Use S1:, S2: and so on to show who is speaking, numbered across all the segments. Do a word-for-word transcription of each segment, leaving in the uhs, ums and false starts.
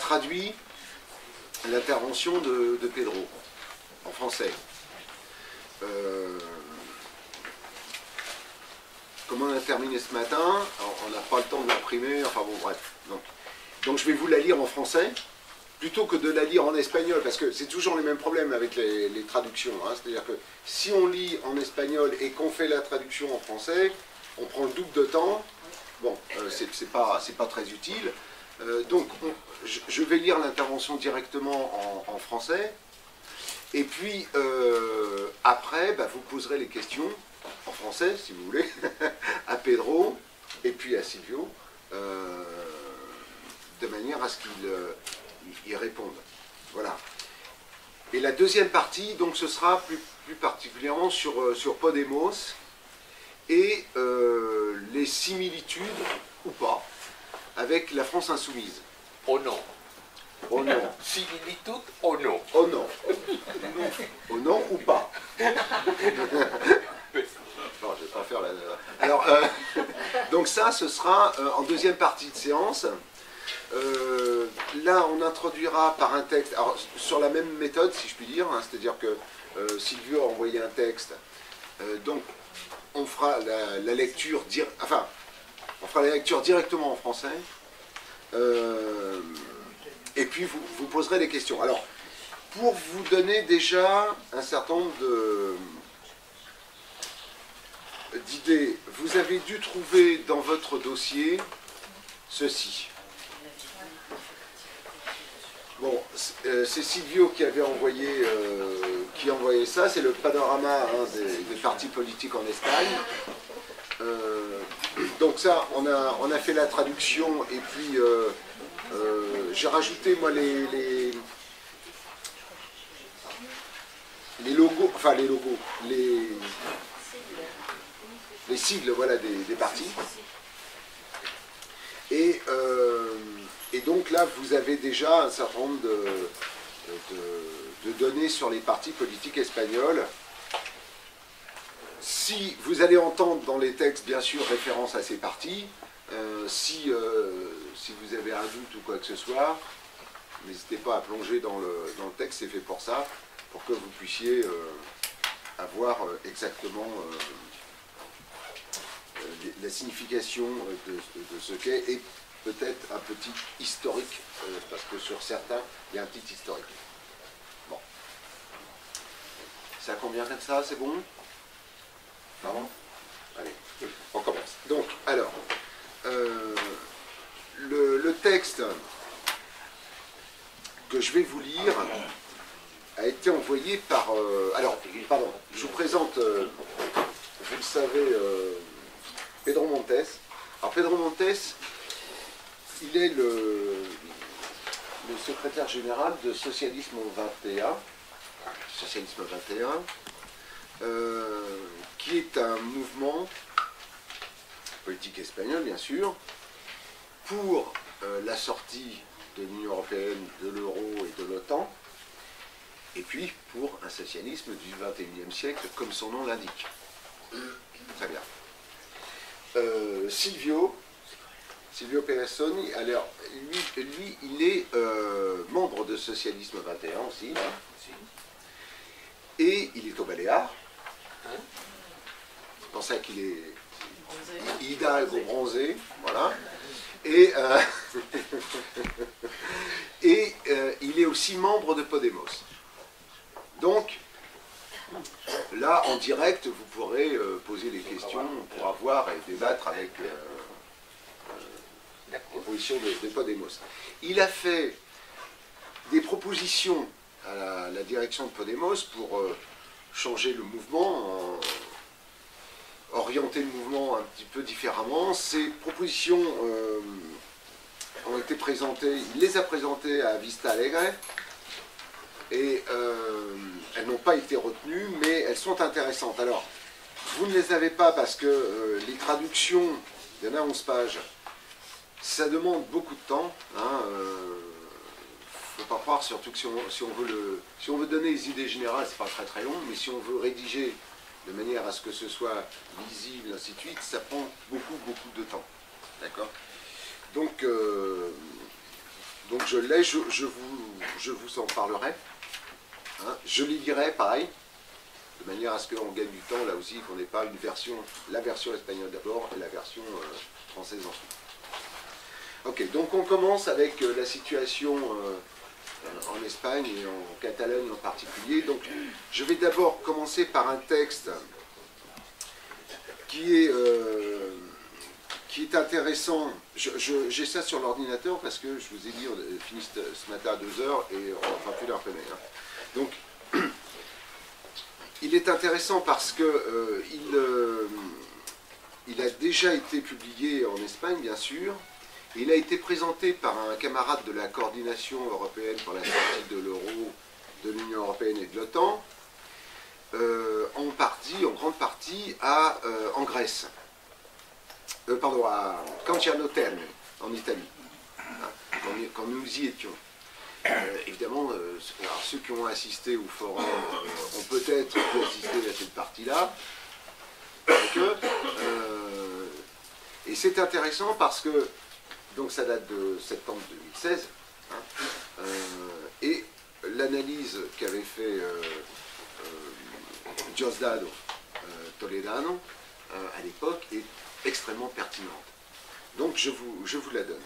S1: traduit l'intervention de, de Pedro en français. Euh, comme on a terminé ce matin, on n'a pas le temps de l'imprimer, enfin bon bref. Donc, donc je vais vous la lire en français, plutôt que de la lire en espagnol, parce que c'est toujours les mêmes problèmes avec les, les traductions. Hein. C'est-à-dire que si on lit en espagnol et qu'on fait la traduction en français, on prend le double de temps. Bon, euh, c'est pas, c'est pas très utile. Euh, donc, on, je, je vais lire l'intervention directement en, en français. Et puis, euh, après, bah, vous poserez les questions, en français, si vous voulez, à Pedro et puis à Silvio, euh, de manière à ce qu'ils euh, y répondent. Voilà. Et la deuxième partie, donc, ce sera plus, plus particulièrement sur, euh, sur Podemos et euh, les similitudes, ou pas, avec la France insoumise.
S2: Oh non.
S1: Oh non.
S2: Similitude, oh non.
S1: Oh non. Oh non ou pas. Non, je ne vais pas faire la... Alors, euh, donc ça, ce sera euh, en deuxième partie de séance. Euh, là, on introduira par un texte, alors, sur la même méthode, si je puis dire, hein, c'est-à-dire que euh, Silvio a envoyé un texte, euh, donc on fera la, la lecture, dire, enfin, on fera la lecture directement en français, euh, et puis vous, vous poserez des questions. Alors, pour vous donner déjà un certain nombre de d'idées, vous avez dû trouver dans votre dossier ceci. Bon, c'est Silvio qui avait envoyé, euh, qui envoyait ça, c'est le panorama hein, des, des partis politiques en Espagne. Euh, donc ça, on a, on a fait la traduction et puis euh, euh, j'ai rajouté moi les, les, les logos, enfin les logos, les, les sigles voilà, des, des partis. Et, euh, et donc là, vous avez déjà un certain nombre de, de, de données sur les partis politiques espagnols. Si vous allez entendre dans les textes, bien sûr, référence à ces partis, euh, si, euh, si vous avez un doute ou quoi que ce soit, n'hésitez pas à plonger dans le, dans le texte, c'est fait pour ça, pour que vous puissiez euh, avoir exactement euh, la signification de, de ce qu'est, et peut-être un petit historique, euh, parce que sur certains, il y a un petit historique. Bon. Ça convient comme ça, c'est bon? Non? Allez, on commence. Donc, alors, euh, le, le texte que je vais vous lire a été envoyé par... Euh, alors, pardon, je vous présente, euh, vous le savez, euh, Pedro Montes. Alors, Pedro Montes, il est le, le secrétaire général de Socialisme vingt et un, Socialisme vingt et un, euh, qui est un mouvement politique espagnol, bien sûr, pour euh, la sortie de l'Union européenne, de l'euro et de l'OTAN, et puis pour un socialisme du vingt et unième siècle, comme son nom l'indique. Très bien. Euh, Silvio, Silvio Perazzoni, alors, lui, lui il est euh, membre de Socialisme vingt et un aussi, hein, et il est au Baléares. C'est pour ça qu'il est hidalgo bronzé, voilà. Et, euh, et euh, il est aussi membre de Podemos. Donc, là, en direct, vous pourrez euh, poser des questions, on pourra voir et débattre avec euh, euh, la proposition de, de Podemos. Il a fait des propositions à la, la direction de Podemos pour euh, changer le mouvement, en, orienter le mouvement un petit peu différemment. Ces propositions euh, ont été présentées, il les a présentées à Vista Alegre, et euh, elles n'ont pas été retenues, mais elles sont intéressantes. Alors, vous ne les avez pas parce que euh, les traductions, il y en a onze pages, ça demande beaucoup de temps. Il hein, ne euh, faut pas croire, surtout que si on, si on veut le, si on veut donner les idées générales, c'est pas très très long, mais si on veut rédiger de manière à ce que ce soit lisible, ainsi de suite, ça prend beaucoup beaucoup de temps. D'accord ? Donc, euh, donc je l'ai, je, je, vous, je vous en parlerai. Hein. Je les lirai, pareil, de manière à ce qu'on gagne du temps, là aussi, qu'on n'ait pas une version, la version espagnole d'abord et la version euh, française ensuite. Ok, donc on commence avec euh, la situation euh, en Espagne et en Catalogne en particulier. Donc je vais d'abord commencer par un texte qui est, euh, qui est intéressant. J'ai je, j'ai ça sur l'ordinateur parce que je vous ai dit, on finit ce matin à deux heures et on va plus l'imprimer. Hein. Donc il est intéressant parce que euh, il, euh, il a déjà été publié en Espagne, bien sûr. Il a été présenté par un camarade de la coordination européenne pour la sortie de l'euro, de l'Union européenne et de l'OTAN, euh, en partie, en grande partie, à, euh, en Grèce. Euh, pardon, à Canciano Terme, en Italie, hein, quand, quand nous y étions. Euh, évidemment, euh, alors ceux qui ont assisté au forum euh, ont peut-être pu assister à cette partie-là. Euh, et c'est intéressant parce que donc ça date de septembre deux mille seize, hein, euh, et l'analyse qu'avait fait euh, euh, Diosdado euh, Toledano euh, à l'époque est extrêmement pertinente. Donc je vous, je vous la donne.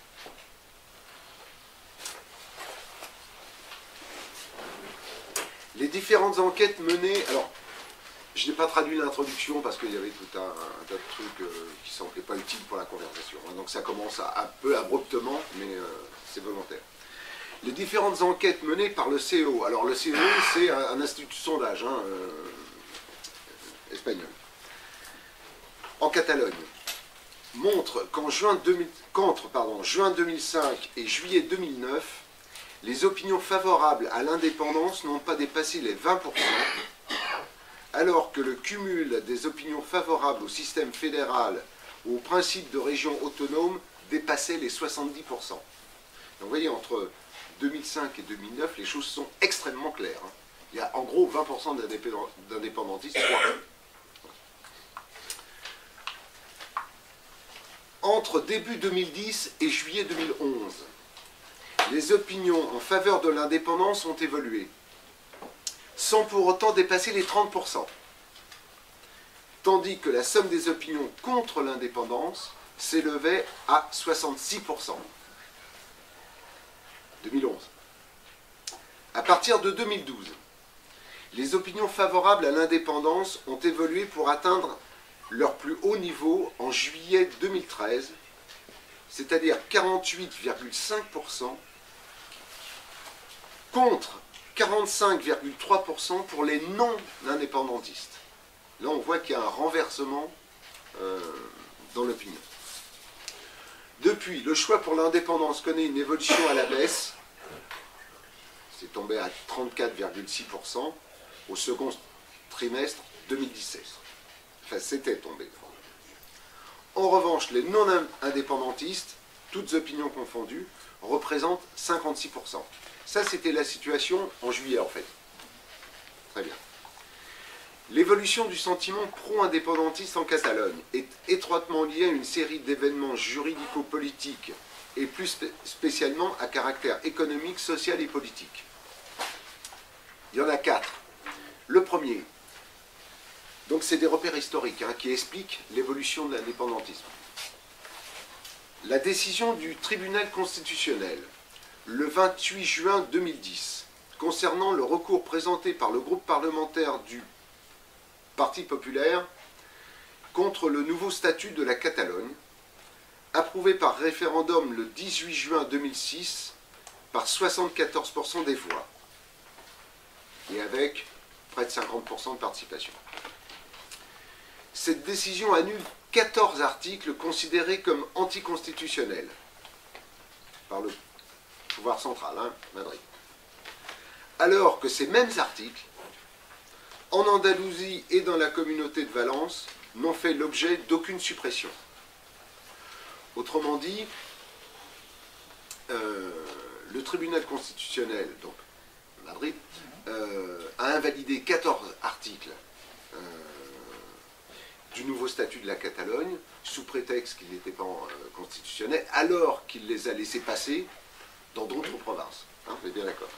S1: Les différentes enquêtes menées, alors je n'ai pas traduit l'introduction parce qu'il y avait tout un, un tas de trucs euh, qui ne semblaient pas utiles pour la conversation. Hein, donc ça commence à, un peu abruptement, mais euh, c'est volontaire. Les différentes enquêtes menées par le C E O. Alors le C E O, c'est un, un institut de sondage hein, euh, espagnol. En Catalogne, montrent qu'en juin, qu'entre pardon, juin deux mille cinq et juillet deux mille neuf, les opinions favorables à l'indépendance n'ont pas dépassé les vingt pour cent, alors que le cumul des opinions favorables au système fédéral ou au principe de région autonome dépassait les soixante-dix pour cent. Donc vous voyez, entre deux mille cinq et deux mille neuf, les choses sont extrêmement claires. Hein. Il y a en gros vingt pour cent d'indépendantistes. Entre début deux mille dix et juillet deux mille onze, les opinions en faveur de l'indépendance ont évolué, sans pour autant dépasser les trente pour cent. Tandis que la somme des opinions contre l'indépendance s'élevait à soixante-six pour cent. deux mille onze. À partir de deux mille douze, les opinions favorables à l'indépendance ont évolué pour atteindre leur plus haut niveau en juillet deux mille treize, c'est-à-dire quarante-huit virgule cinq pour cent contre quarante-cinq virgule trois pour cent pour les non-indépendantistes. Là, on voit qu'il y a un renversement euh, dans l'opinion. Depuis, le choix pour l'indépendance connaît une évolution à la baisse. C'est tombé à trente-quatre virgule six pour cent au second trimestre deux mille dix-sept. Enfin, c'était tombé. En revanche, les non-indépendantistes, toutes opinions confondues, représentent cinquante-six pour cent. Ça, c'était la situation en juillet, en fait. Très bien. L'évolution du sentiment pro-indépendantiste en Catalogne est étroitement liée à une série d'événements juridico-politiques et plus spé spécialement à caractère économique, social et politique. Il y en a quatre. Le premier, donc c'est des repères historiques hein, qui expliquent l'évolution de l'indépendantisme. La décision du tribunal constitutionnel le vingt-huit juin deux mille dix concernant le recours présenté par le groupe parlementaire du Parti populaire contre le nouveau statut de la Catalogne, approuvé par référendum le dix-huit juin deux mille six par soixante-quatorze pour cent des voix et avec près de cinquante pour cent de participation. Cette décision annule quatorze articles considérés comme anticonstitutionnels par le pouvoir central, hein, Madrid. Alors que ces mêmes articles, en Andalousie et dans la communauté de Valence, n'ont fait l'objet d'aucune suppression. Autrement dit, euh, le tribunal constitutionnel, donc Madrid, euh, a invalidé quatorze articles euh, du nouveau statut de la Catalogne, sous prétexte qu'il n'était pas euh, constitutionnel, alors qu'il les a laissés passer dans d'autres provinces. Hein, vous êtes bien d'accord?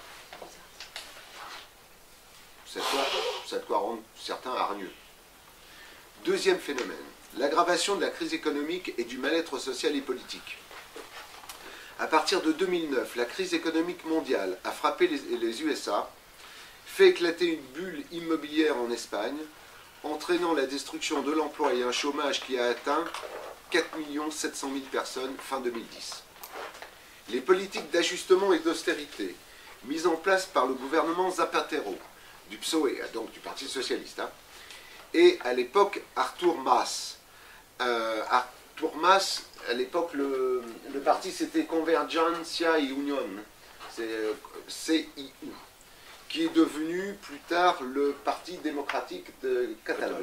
S1: Ça doit, ça doit rendre certains hargneux. Deuxième phénomène, l'aggravation de la crise économique et du mal-être social et politique. À partir de deux mille neuf, la crise économique mondiale a frappé les, les U S A, fait éclater une bulle immobilière en Espagne, entraînant la destruction de l'emploi et un chômage qui a atteint quatre millions sept cent mille personnes fin deux mille dix. Les politiques d'ajustement et d'austérité mises en place par le gouvernement Zapatero, du P S O E, donc du Parti Socialiste, hein, et à l'époque Artur Mas. Euh, Artur Mas, à l'époque, le, le parti c'était Convergencia y Unión, c'est euh, C I U, qui est devenu plus tard le Parti démocratique de Catalogne.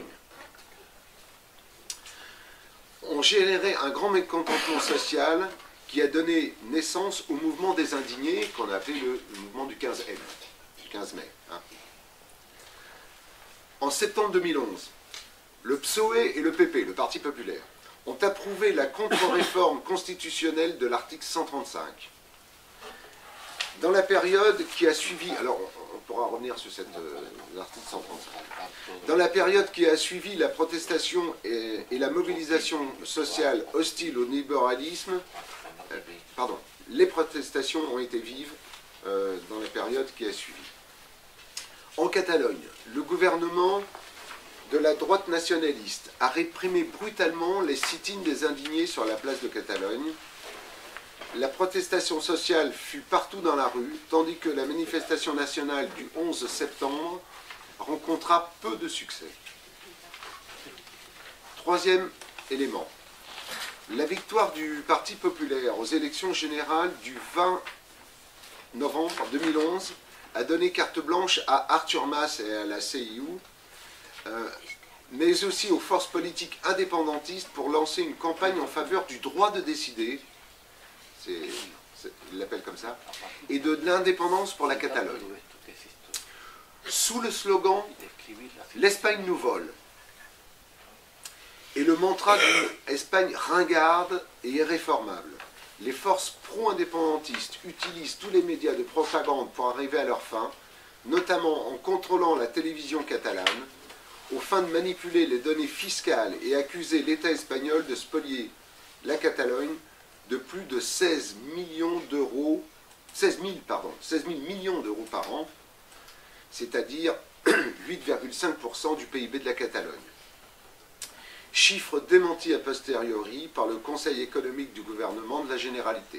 S1: On générait un grand mécontentement social qui a donné naissance au mouvement des indignés, qu'on a appelé le, le mouvement du quinze mai. Du quinze mai hein. En septembre deux mille onze, le P S O E et le P P, le Parti populaire, ont approuvé la contre-réforme constitutionnelle de l'article cent trente-cinq. Dans la période qui a suivi, alors on, on pourra revenir sur cet euh, article cent trente-cinq, dans la période qui a suivi la protestation et, et la mobilisation sociale hostile au libéralisme, euh, pardon, les protestations ont été vives euh, dans la période qui a suivi. En Catalogne, le gouvernement de la droite nationaliste a réprimé brutalement les sit-ins des indignés sur la place de Catalogne. La protestation sociale fut partout dans la rue, tandis que la manifestation nationale du onze septembre rencontra peu de succès. Troisième élément, la victoire du Parti populaire aux élections générales du vingt novembre deux mille onze a donné carte blanche à Artur Mas et à la C I U, euh, mais aussi aux forces politiques indépendantistes pour lancer une campagne en faveur du droit de décider, il l'appelle comme ça, et de l'indépendance pour la Catalogne. Sous le slogan « L'Espagne nous vole » et le mantra d'une Espagne ringarde et irréformable, les forces pro-indépendantistes utilisent tous les médias de propagande pour arriver à leur fin, notamment en contrôlant la télévision catalane, aux fins de manipuler les données fiscales et accuser l'État espagnol de spolier la Catalogne de plus de seize millions d'euros, seize mille, pardon, seize mille millions d'euros par an, c'est-à-dire huit virgule cinq pour cent du P I B de la Catalogne. Chiffre démenti a posteriori par le Conseil économique du gouvernement de la Généralité.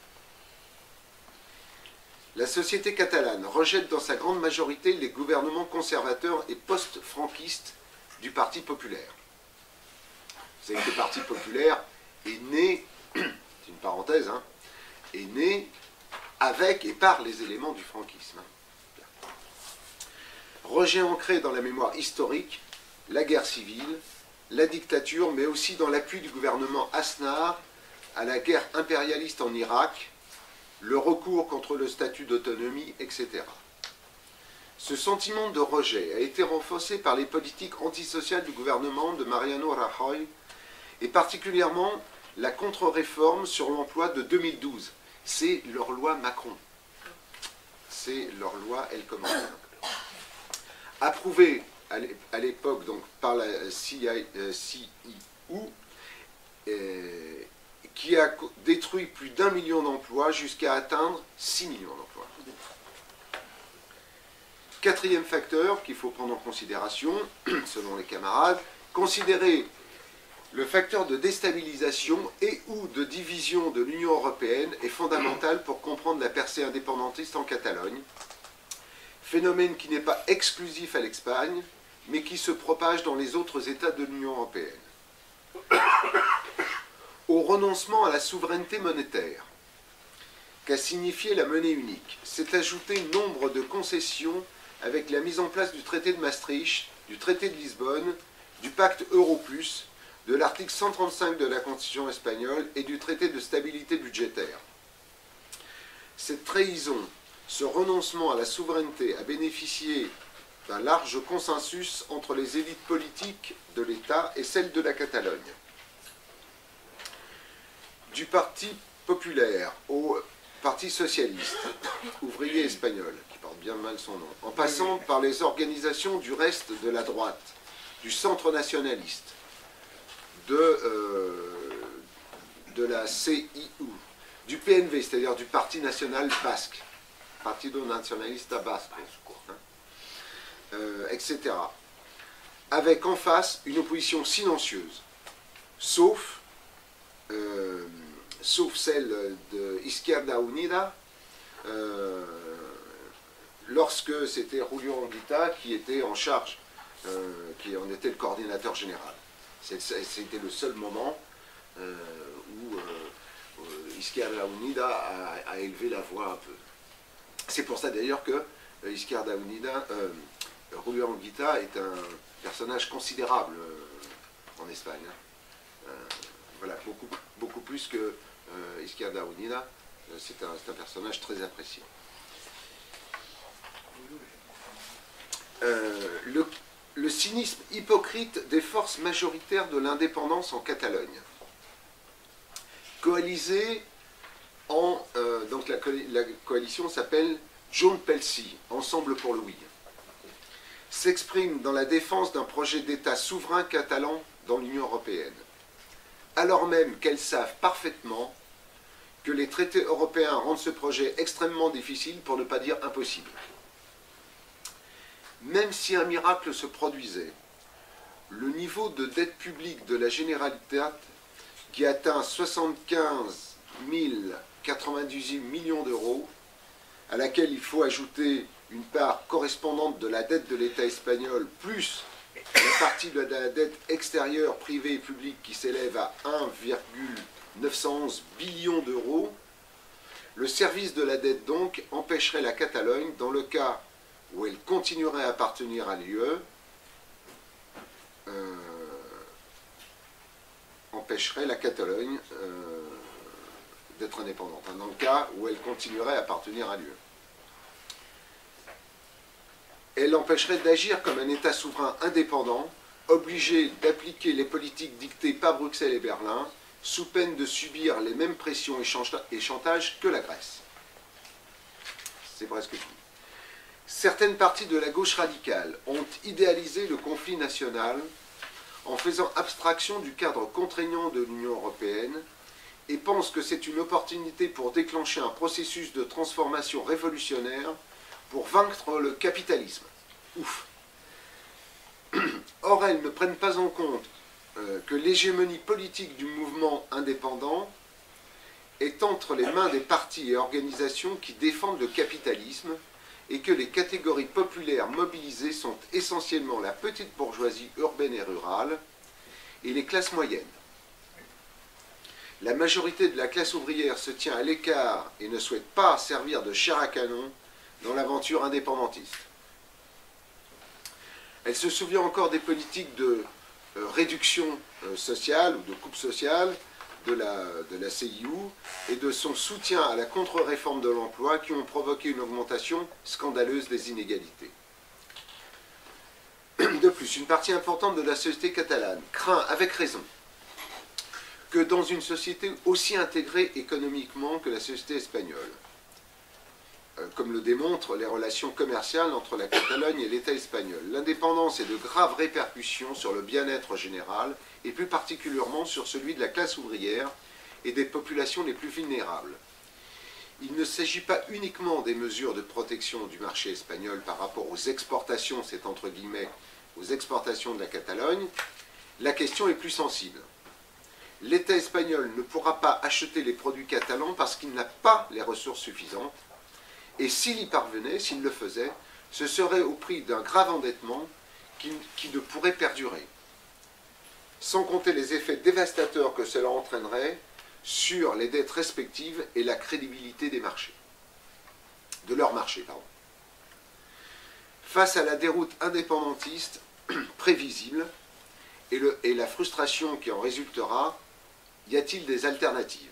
S1: La société catalane rejette dans sa grande majorité les gouvernements conservateurs et post-franquistes du Parti populaire. Vous savez que le Parti populaire est né, c'est une parenthèse, hein, est né avec et par les éléments du franquisme. Rejet ancré dans la mémoire historique, la guerre civile, la dictature, mais aussi dans l'appui du gouvernement Aznar à la guerre impérialiste en Irak, le recours contre le statut d'autonomie, et cetera. Ce sentiment de rejet a été renforcé par les politiques antisociales du gouvernement de Mariano Rajoy et particulièrement la contre-réforme sur l'emploi de deux mille douze. C'est leur loi Macron. C'est leur loi El Khomri. Approuvée à l'époque donc par la C I U, euh, qui a détruit plus d'un million d'emplois jusqu'à atteindre six millions d'emplois. Quatrième facteur qu'il faut prendre en considération, selon les camarades, considérer le facteur de déstabilisation et ou de division de l'Union européenne est fondamental pour comprendre la percée indépendantiste en Catalogne, phénomène qui n'est pas exclusif à l'Espagne, mais qui se propage dans les autres États de l'Union européenne. Au renoncement à la souveraineté monétaire, qu'a signifié la monnaie unique, s'est ajouté nombre de concessions avec la mise en place du traité de Maastricht, du traité de Lisbonne, du pacte Euro plus, de l'article cent trente-cinq de la Constitution espagnole et du traité de stabilité budgétaire. Cette trahison, ce renoncement à la souveraineté a bénéficié d'un large consensus entre les élites politiques de l'État et celles de la Catalogne. Du Parti populaire au Parti socialiste, ouvrier espagnol, qui porte bien mal son nom, en passant par les organisations du reste de la droite, du centre nationaliste, de, euh, de la C I U, du P N V, c'est-à-dire du Parti national basque, Partido Nacionalista Basco, hein, euh, et cetera, avec en face une opposition silencieuse, sauf... Euh, sauf celle de Izquierda Unida, euh, lorsque c'était Julio Anguita qui était en charge, euh, qui en était le coordinateur général. C'était le seul moment euh, où euh, Izquierda Unida a, a élevé la voix un peu. C'est pour ça d'ailleurs que euh, Izquierda Unida, euh, Julio Anguita est un personnage considérable euh, en Espagne. Hein. Euh, voilà, beaucoup, beaucoup plus que Euh, Izquierda Unida, euh, c'est un, un personnage très apprécié. Euh, le, le cynisme hypocrite des forces majoritaires de l'indépendance en Catalogne, coalisées en... Euh, donc la, la coalition s'appelle Junts pel Sí, Ensemble pour le oui, s'exprime dans la défense d'un projet d'État souverain catalan dans l'Union européenne, alors même qu'elles savent parfaitement que les traités européens rendent ce projet extrêmement difficile, pour ne pas dire impossible. Même si un miracle se produisait, le niveau de dette publique de la Généralitat, qui atteint soixante-quinze mille quatre-vingt-dix-huit millions d'euros, à laquelle il faut ajouter une part correspondante de la dette de l'État espagnol, plus la partie de la dette extérieure, privée et publique, qui s'élève à un virgule neuf cent onze billions d'euros, le service de la dette donc empêcherait la Catalogne, dans le cas où elle continuerait à appartenir à l'U E, euh, empêcherait la Catalogne euh, d'être indépendante, hein, dans le cas où elle continuerait à appartenir à l'U E. Elle empêcherait d'agir comme un État souverain indépendant, obligé d'appliquer les politiques dictées par Bruxelles et Berlin, sous peine de subir les mêmes pressions et chantages que la Grèce. C'est presque tout. Certaines parties de la gauche radicale ont idéalisé le conflit national en faisant abstraction du cadre contraignant de l'Union européenne et pensent que c'est une opportunité pour déclencher un processus de transformation révolutionnaire pour vaincre le capitalisme. Ouf. Or, elles ne prennent pas en compte euh, que l'hégémonie politique du mouvement indépendant est entre les mains des partis et organisations qui défendent le capitalisme et que les catégories populaires mobilisées sont essentiellement la petite bourgeoisie urbaine et rurale et les classes moyennes. La majorité de la classe ouvrière se tient à l'écart et ne souhaite pas servir de chair à canon dans l'aventure indépendantiste. Elle se souvient encore des politiques de euh, réduction euh, sociale ou de coupe sociale de la, de la C I U et de son soutien à la contre-réforme de l'emploi qui ont provoqué une augmentation scandaleuse des inégalités. De plus, une partie importante de la société catalane craint, avec raison, que dans une société aussi intégrée économiquement que la société espagnole, comme le démontrent les relations commerciales entre la Catalogne et l'État espagnol, l'indépendance ait de graves répercussions sur le bien-être général, et plus particulièrement sur celui de la classe ouvrière et des populations les plus vulnérables. Il ne s'agit pas uniquement des mesures de protection du marché espagnol par rapport aux exportations, c'est entre guillemets, aux exportations de la Catalogne, la question est plus sensible. L'État espagnol ne pourra pas acheter les produits catalans parce qu'il n'a pas les ressources suffisantes, et s'il y parvenait, s'il le faisait, ce serait au prix d'un grave endettement qui, qui ne pourrait perdurer, sans compter les effets dévastateurs que cela entraînerait sur les dettes respectives et la crédibilité des marchés, de leur marché, pardon. Face à la déroute indépendantiste prévisible et, le, et la frustration qui en résultera, y a-t-il des alternatives?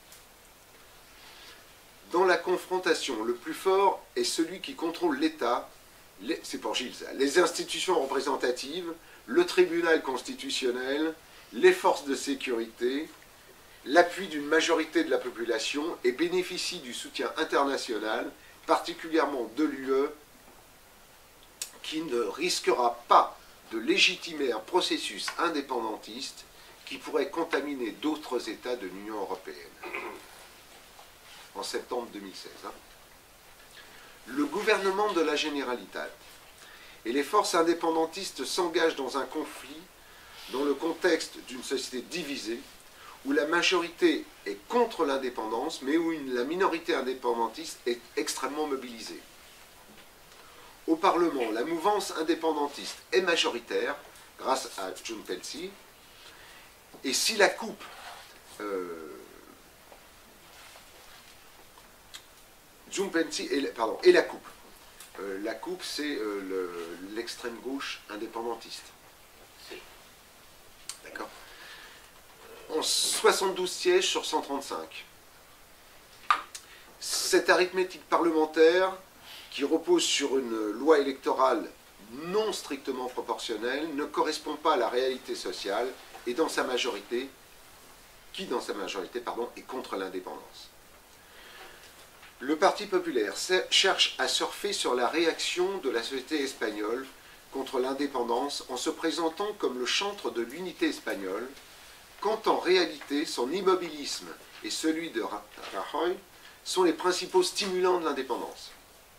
S1: Dans la confrontation, le plus fort est celui qui contrôle l'État, c'est pour Gilles, ça, les institutions représentatives, le tribunal constitutionnel, les forces de sécurité, l'appui d'une majorité de la population et bénéficie du soutien international, particulièrement de l'U E, qui ne risquera pas de légitimer un processus indépendantiste qui pourrait contaminer d'autres États de l'Union européenne. En septembre deux mille seize. Hein. Le gouvernement de la Généralitat et les forces indépendantistes s'engagent dans un conflit dans le contexte d'une société divisée, où la majorité est contre l'indépendance, mais où une, la minorité indépendantiste est extrêmement mobilisée. Au Parlement, la mouvance indépendantiste est majoritaire, grâce à Giuntelsi, et si la coupe euh, Giuntelsi et, pardon, et la coupe, euh, la coupe c'est euh, l'extrême gauche indépendantiste. D'accord. En soixante-douze sièges sur cent trente-cinq. Cette arithmétique parlementaire, qui repose sur une loi électorale non strictement proportionnelle, ne correspond pas à la réalité sociale et dans sa majorité, qui dans sa majorité pardon, est contre l'indépendance. Le Parti populaire cherche à surfer sur la réaction de la société espagnole contre l'indépendance en se présentant comme le chantre de l'unité espagnole, quand en réalité son immobilisme et celui de Rajoy sont les principaux stimulants de l'indépendance.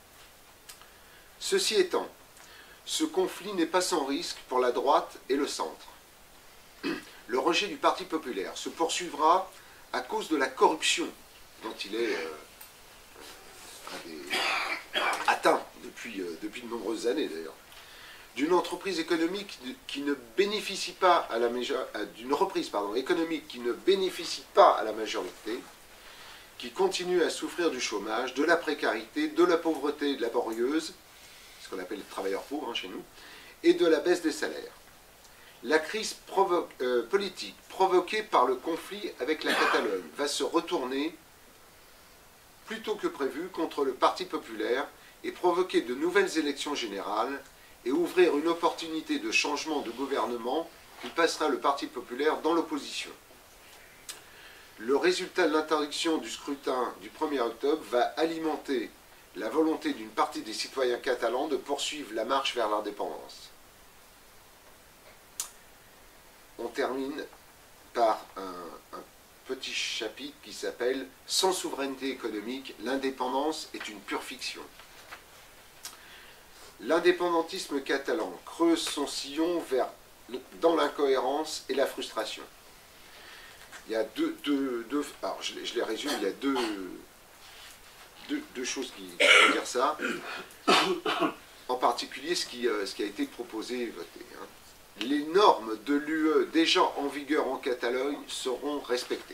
S1: Ceci étant, ce conflit n'est pas sans risque pour la droite et le centre. Le rejet du Parti populaire se poursuivra à cause de la corruption dont il est euh, un des, atteint depuis, euh, depuis de nombreuses années d'ailleurs, d'une entreprise économique qui ne bénéficie pas à la d'une reprise pardon, économique qui ne bénéficie pas à la majorité, qui continue à souffrir du chômage, de la précarité, de la pauvreté laborieuse, ce qu'on appelle les travailleurs pauvres hein, chez nous, et de la baisse des salaires. La crise provo euh, politique provoquée par le conflit avec la Catalogne va se retourner plus tôt que prévu contre le Parti populaire et provoquer de nouvelles élections générales et ouvrir une opportunité de changement de gouvernement qui passera le Parti populaire dans l'opposition. Le résultat de l'interdiction du scrutin du premier octobre va alimenter la volonté d'une partie des citoyens catalans de poursuivre la marche vers l'indépendance. On termine par un, un petit chapitre qui s'appelle « Sans souveraineté économique, l'indépendance est une pure fiction ». L'indépendantisme catalan creuse son sillon vers, dans l'incohérence et la frustration. Il y a deux, deux, deux alors je, je les résume, il y a deux, deux, deux choses qui vont dire ça. En particulier ce qui, ce qui a été proposé et voté. Hein. Les normes de l'U E déjà en vigueur en Catalogne seront respectées.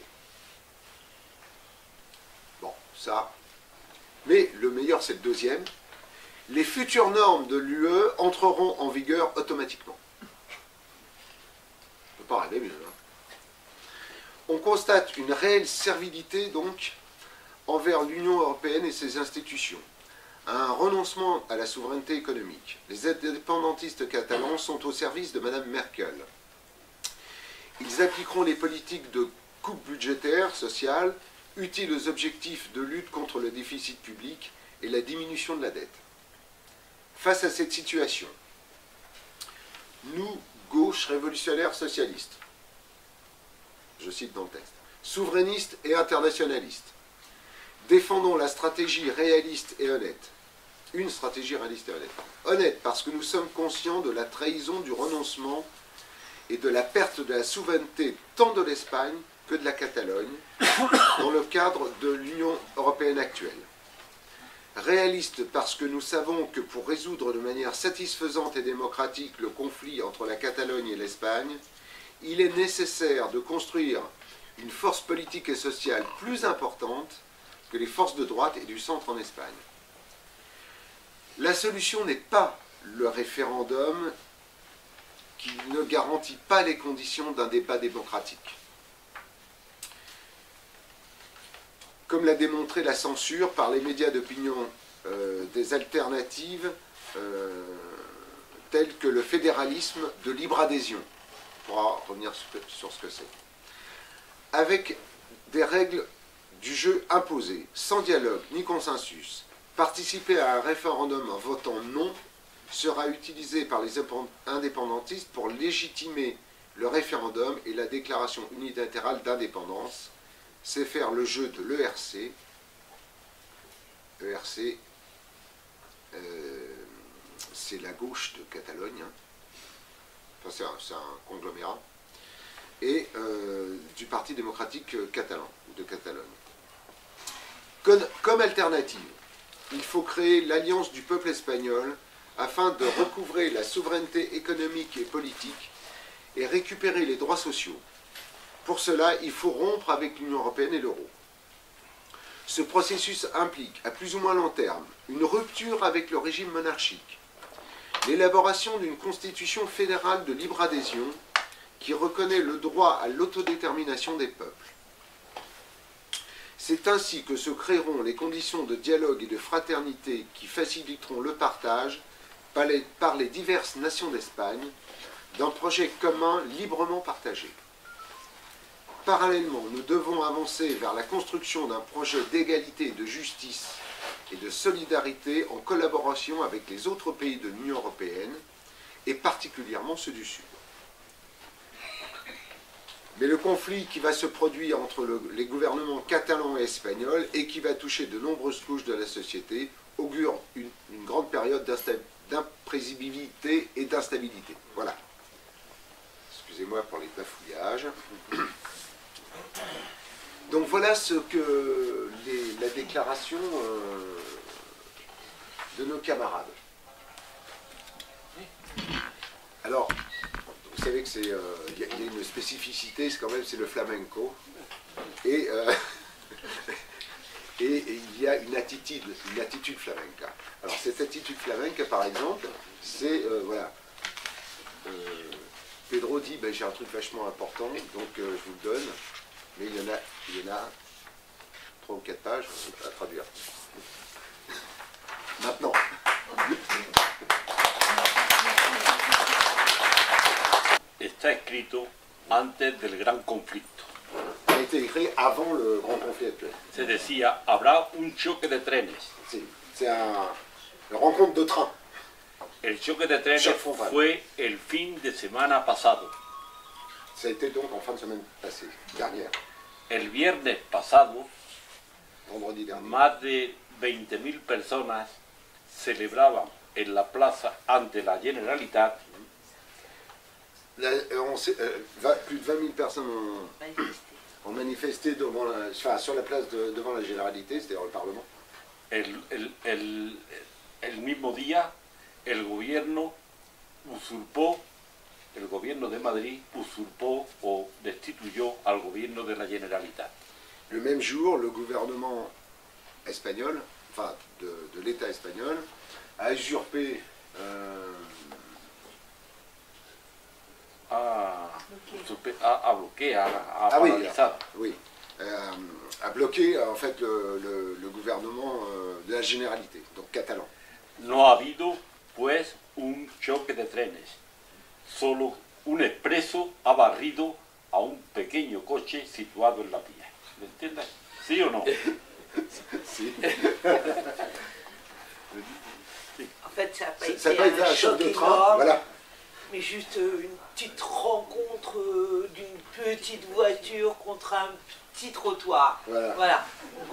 S1: Bon, ça. Mais le meilleur, c'est le deuxième. Les futures normes de l'U E entreront en vigueur automatiquement. On ne peut pas rêver mieux. Hein. On constate une réelle servilité, donc, envers l'Union européenne et ses institutions. Un renoncement à la souveraineté économique. Les indépendantistes catalans sont au service de Madame Merkel. Ils appliqueront les politiques de coupe budgétaire, sociale, utiles aux objectifs de lutte contre le déficit public et la diminution de la dette. Face à cette situation, nous, gauche révolutionnaire socialiste, je cite dans le texte, souverainistes et internationalistes, défendons la stratégie réaliste et honnête. Une stratégie réaliste et honnête. Honnête parce que nous sommes conscients de la trahison, du renoncement et de la perte de la souveraineté tant de l'Espagne que de la Catalogne dans le cadre de l'Union européenne actuelle. Réaliste parce que nous savons que pour résoudre de manière satisfaisante et démocratique le conflit entre la Catalogne et l'Espagne, il est nécessaire de construire une force politique et sociale plus importante que les forces de droite et du centre en Espagne. La solution n'est pas le référendum qui ne garantit pas les conditions d'un débat démocratique. Comme l'a démontré la censure par les médias d'opinion euh, des alternatives euh, telles que le fédéralisme de libre adhésion. On pourra revenir sur ce que c'est. Avec des règles du jeu imposées, sans dialogue ni consensus. Participer à un référendum en votant non sera utilisé par les indépendantistes pour légitimer le référendum et la déclaration unilatérale d'indépendance. C'est faire le jeu de l'E R C. E R C, euh, c'est la gauche de Catalogne, hein. Enfin, c'est un, un conglomérat, et euh, du Parti démocratique catalan, ou de Catalogne. Comme, comme alternative, il faut créer l'alliance du peuple espagnol afin de recouvrer la souveraineté économique et politique et récupérer les droits sociaux. Pour cela, il faut rompre avec l'Union européenne et l'euro. Ce processus implique, à plus ou moins long terme, une rupture avec le régime monarchique, l'élaboration d'une constitution fédérale de libre adhésion qui reconnaît le droit à l'autodétermination des peuples. C'est ainsi que se créeront les conditions de dialogue et de fraternité qui faciliteront le partage par les, par les diverses nations d'Espagne d'un projet commun librement partagé. Parallèlement, nous devons avancer vers la construction d'un projet d'égalité, de justice et de solidarité en collaboration avec les autres pays de l'Union européenne, et particulièrement ceux du Sud. Mais le conflit qui va se produire entre le, les gouvernements catalans et espagnols et qui va toucher de nombreuses couches de la société augure une, une grande période d'imprévisibilité et d'instabilité. Voilà. Excusez-moi pour les bafouillages. Donc voilà ce que les, la déclaration euh, de nos camarades. Alors, vous savez que c'est, euh, y, y a une spécificité, c'est quand même c'est le flamenco, et, euh, et, et il y a une attitude, une attitude flamenca. Alors cette attitude flamenca, par exemple, c'est euh, voilà. Euh, Pedro dit ben, j'ai un truc vachement important, donc euh, je vous le donne. Mais il y en a, il y en a trois ou quatre pages à traduire. Maintenant.
S3: Está escrito antes del gran conflicto.
S1: Il a été écrit avant le grand conflit actuel.
S3: Se decía, habrá un choque de trenes.
S1: C'est un, une rencontre de train.
S3: El choque de trenes fue el fin de semana pasado.
S1: Ça a été donc en fin de semaine passée, dernière.
S3: El viernes pasado,
S1: Vendredi dernier.
S3: más de veinte mil personas celebraban en la plaza ante la Generalitat.
S1: La, on sait, euh, va, plus de vingt mille personnes ont manifesté, ont manifesté devant la, enfin, sur la place de, devant la Généralité, c'est-à-dire le Parlement.
S3: El, el, el, el mismo día, el gobierno usurpó. El gobierno de Madrid usurpó o destituyó al gobierno de la Generalitat.
S1: Le même jour, le gouvernement espagnol, enfin de, de l'État espagnol, a usurpé, euh,
S3: a, usurpé, a, a bloqué, a, a
S1: ah
S3: paralizado.
S1: Oui, oui euh, a bloqué en fait le, le, le gouvernement euh, de la Généralité, donc catalan.
S3: No ha habido pues un choque de trenes. Solo un expreso ha barrido a un pequeño coche situado en la vía. ¿Me entiendes? ¿Sí o no?
S1: Si.
S4: En fait, ça n'a pas,
S1: ça
S4: été,
S1: pas été
S4: un
S1: un choc de train,
S4: énorme,
S1: voilà.
S4: Mais juste une petite rencontre euh, d'une petite voiture contre un petit trottoir.
S1: Voilà.
S4: Voilà.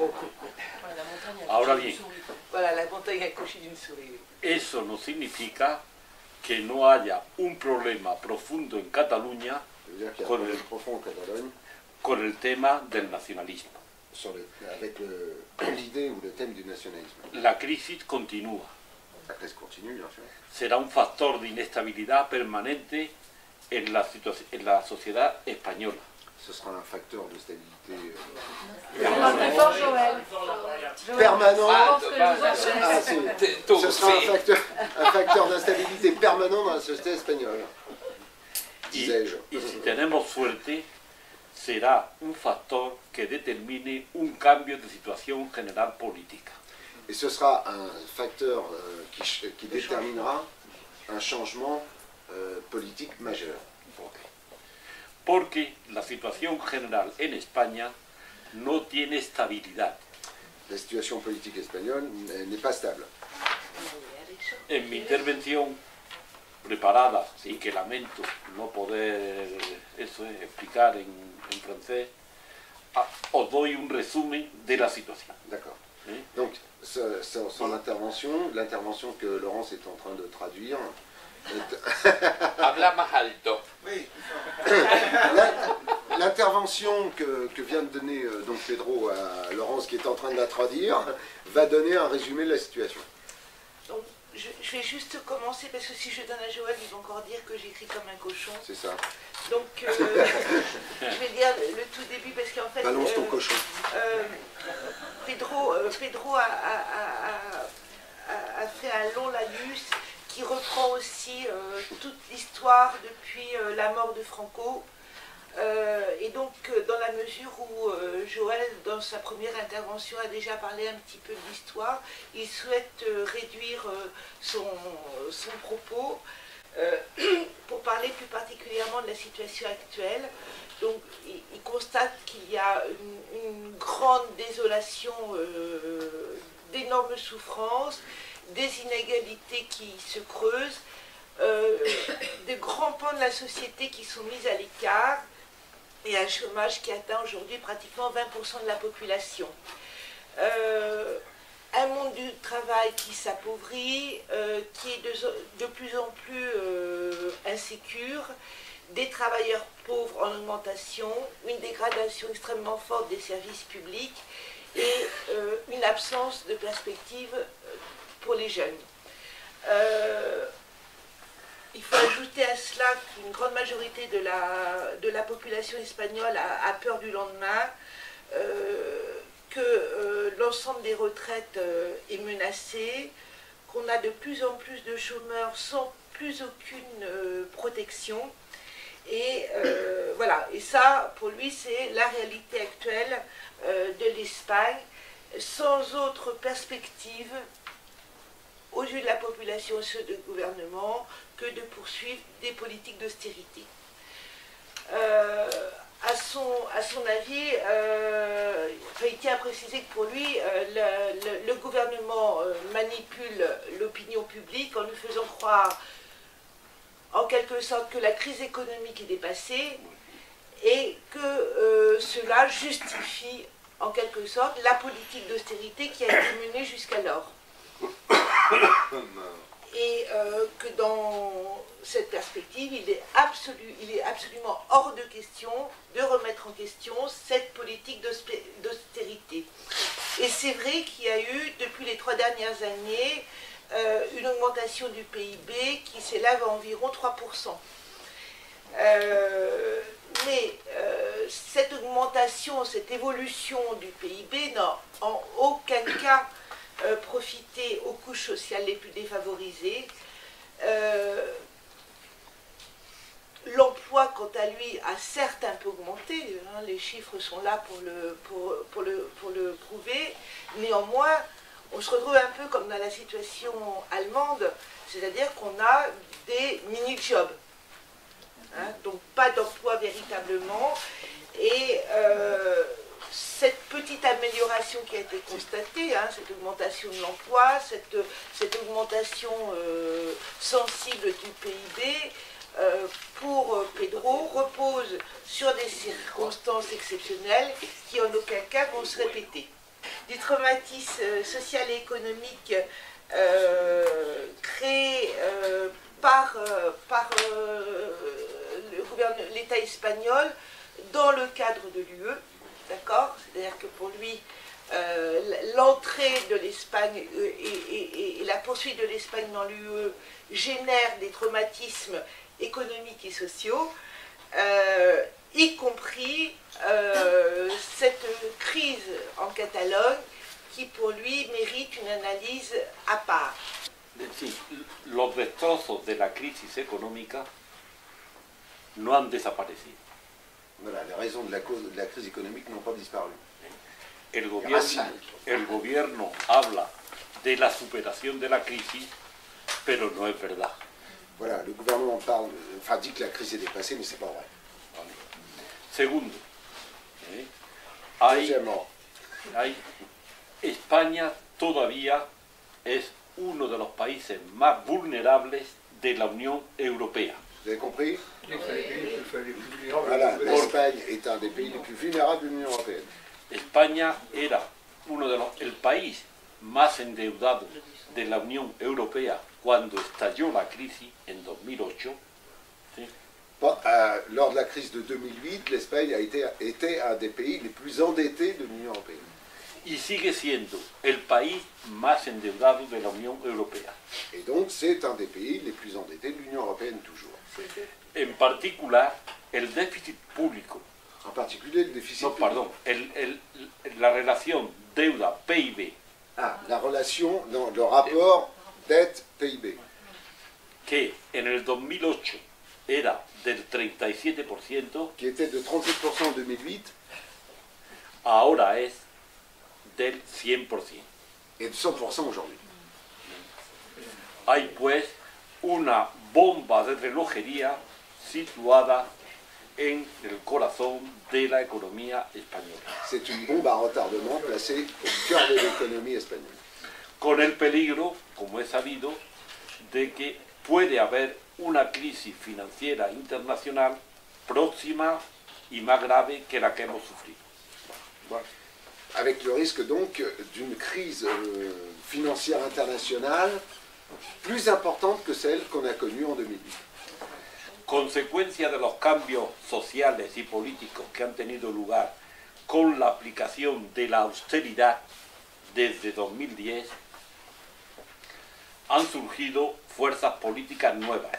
S3: Ahora bien,
S4: Voilà, la montagne accouchée d'une souris.
S3: eso no significa que no haya un problema profundo en Cataluña
S1: C'est-à-dire qu'il y a un
S3: con
S1: problème
S3: el,
S1: profond en Catalogne
S3: con el tema del nacionalismo.
S1: sur le, avec l'idée ou le thème du nationalisme.
S3: La crisis continúa.
S1: La crise continue, bien sûr.
S3: Será un factor de inestabilidad permanente en la, en la sociedad española.
S1: Ce sera un facteur de stabilité euh,
S5: Permanent. Joël.
S1: permanent.
S5: Ah,
S1: Ah, c'est- ce sera un facteur, un facteur d'instabilité permanent dans la société espagnole,
S3: Y,
S1: disais-je.
S3: y si tenemos suerte, será un factor que determine un cambio de situación general política.
S1: Et ce sera un facteur euh, qui, qui déterminera un changement euh, politique majeur.
S3: Porque la situación general en España no tiene estabilidad.
S1: La situation politique espagnole n'est pas stable.
S3: En mi intervención preparada, y que lamento no poder eso es, explicar en, en francés, ah, os doy un resumen de la situación.
S1: D'accord.
S3: ¿Eh?
S1: Donc, ce- ce- son intervention, l'intervention que Laurence est en train de traduire, est-
S2: Habla más alto.
S1: La- l'intervention que, que vient de donner euh, donc Pedro à Laurence, qui est en train de la traduire, va donner un résumé de la situation.
S4: Donc, je, je vais juste commencer parce que si je donne à Joël, il va encore dire que j'écris comme un cochon.
S1: C'est ça.
S4: Donc, euh, je vais dire le tout début parce qu'en fait,
S1: Balance ton
S4: euh,
S1: cochon.
S4: euh, Pedro, euh, Pedro a, a- a- a- a fait un long laïus qui reprend aussi euh, toute l'histoire depuis euh, la mort de Franco. Euh, et donc, euh, dans la mesure où euh, Joël, dans sa première intervention, a déjà parlé un petit peu de l'histoire, il souhaite euh, réduire euh, son, son propos euh, pour parler plus particulièrement de la situation actuelle. Donc, il, il constate qu'il y a une, une grande désolation, euh, d'énormes souffrances, des inégalités qui se creusent, euh, de grands pans de la société qui sont mis à l'écart, et un chômage qui atteint aujourd'hui pratiquement vingt pour cent de la population. Euh, un monde du travail qui s'appauvrit, euh, qui est de, de plus en plus euh, insécure, des travailleurs pauvres en augmentation, une dégradation extrêmement forte des services publics et euh, une absence de perspective pour les jeunes. Euh, Il faut ajouter à cela qu'une grande majorité de la, de la population espagnole a, a peur du lendemain, euh, que euh, l'ensemble des retraites euh, est menacé, qu'on a de plus en plus de chômeurs sans plus aucune euh, protection. Et euh, voilà, et ça, pour lui, c'est la réalité actuelle euh, de l'Espagne, sans autre perspective aux yeux de la population et ceux du gouvernement, que de poursuivre des politiques d'austérité. Euh, à, son, à son avis, euh, il tient à préciser que pour lui, euh, le, le, le gouvernement euh, manipule l'opinion publique en lui faisant croire, en quelque sorte, que la crise économique est dépassée et que euh, cela justifie, en quelque sorte, la politique d'austérité qui a été menée jusqu'alors. Et euh, que dans cette perspective, il est, absolu, il est absolument hors de question de remettre en question cette politique d'austérité. Et c'est vrai qu'il y a eu, depuis les trois dernières années, euh, une augmentation du P I B qui s'élève à environ trois pour cent. Euh, mais euh, cette augmentation, cette évolution du P I B n'a en aucun cas Euh, profiter aux couches sociales les plus défavorisées. Euh, L'emploi, quant à lui, a certes un peu augmenté, hein, les chiffres sont là pour le, pour, pour, le, pour le prouver. Néanmoins, on se retrouve un peu comme dans la situation allemande, c'est-à-dire qu'on a des mini-jobs, hein, donc pas d'emploi véritablement, et euh, cette petite amélioration qui a été constatée, hein, cette augmentation de l'emploi, cette, cette augmentation euh, sensible du P I B, euh, pour Pedro, repose sur des circonstances exceptionnelles qui en aucun cas vont se répéter. Du traumatisme social et économique euh, créé euh, par, euh, par euh, l'État espagnol dans le cadre de l'U E. D'accord ? C'est-à-dire que pour lui, euh, l'entrée de l'Espagne et, et, et la poursuite de l'Espagne dans l'U E génère des traumatismes économiques et sociaux, euh, y compris euh, cette crise en Catalogne qui pour lui mérite une analyse à part.
S3: Sí, los destrozos de la crisis económica no han desaparecido.
S1: Voilà, les raisons de la, cause, de la crise économique n'ont pas disparu.
S3: El gobierno, el gobierno habla de la superación de la crisis, pero no es verdad.
S1: Voilà, le gouvernement parle, enfin dit que la crise est dépassée, mais c'est pas vrai.
S3: Segundo, ¿eh? hay,
S1: Deuxièmement,
S3: hay- España todavía es uno de los países más vulnerables de la Unión Europea.
S1: vous avez compris?
S5: Il fallait payer, il fallait plus vulnérables.
S1: Voilà, l'Espagne est un des pays les plus vulnérables de l'Union européenne.
S3: España era uno de los, el país más endeudado de la Unión Europea cuando estalló la crisis en dos mil ocho. ¿sí?
S1: Bon, euh, lors de la crise de deux mille huit, l'Espagne a été, était un des pays les plus endettés de l'Union européenne.
S3: Y sigue siendo el país más endeudado de la Unión Europea.
S1: Et donc, c'est un des pays les plus endettés de l'Union européenne toujours.
S3: En particular, el déficit público,
S1: En particulier le déficit
S3: no,
S1: public.
S3: perdón, el- el- la relación deuda-P I B,
S1: Ah, la relation, non, le rapport dette-P I B,
S3: que en el dos mil ocho era del treinta y siete por ciento,
S1: qui était de trente-sept pour cent en deux mille huit
S3: ahora es del cien por ciento.
S1: et de cent pour cent aujourd'hui.
S3: Hay pues una bomba de relojería situada en el corazón de la economía española,
S1: C'est une bombe à retardement placée au cœur de l'économie espagnole.
S3: con el peligro, como es sabido, de que puede haber una crisis financiera internacional próxima y más grave que la que hemos sufrido.
S1: Voilà. Avec le risque donc d'une crise euh, financière internationale plus importante que celle qu'on a connue en deux mille huit.
S3: Consecuencia de los cambios sociales y políticos que han tenido lugar con la aplicación de la austeridad desde dos mil diez, han surgido fuerzas políticas nuevas,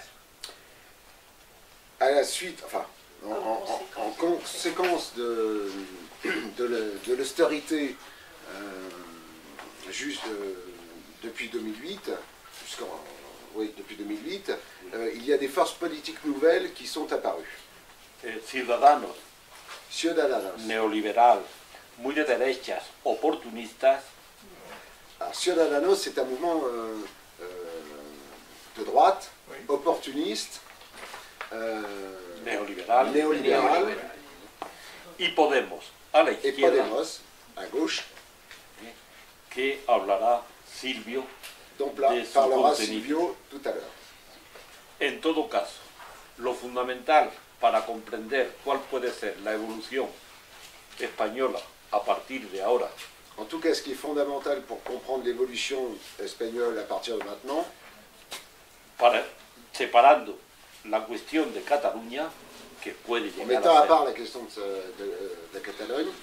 S1: À la suite, enfin, en, en- en- en conséquence de, de le- de l'austérité euh, juste euh, depuis deux mille huit, jusqu'en, oui, depuis deux mille huit, euh, il y a des forces politiques nouvelles qui sont apparues.
S3: eh, ciudadanos,
S1: Ciudadanos.
S3: neoliberal, muy de derechas, oportunistas,
S1: Alors, Ciudadanos, c'est un mouvement euh, euh, de droite,
S5: Oui.
S1: opportuniste, euh,
S3: neoliberal,
S1: néolibéral,
S3: y Podemos, a la
S1: et
S3: izquierda,
S1: Podemos, à gauche,
S3: que hablará Silvio.
S1: dont pla-
S3: De su
S1: parlera
S3: contenido.
S1: Silvio tout à l'heure.
S3: En todo caso, lo fundamental para comprender cuál puede ser la evolución española a partir de ahora,
S1: En tout cas, ce qui est fondamental pour comprendre l'évolution espagnole à partir de maintenant,
S3: para, separando la cuestión de Cataluña, que puede
S1: en
S3: llegar
S1: mettant
S3: a
S1: à
S3: ser,
S1: part la question de, ce- de- de la Catalogne,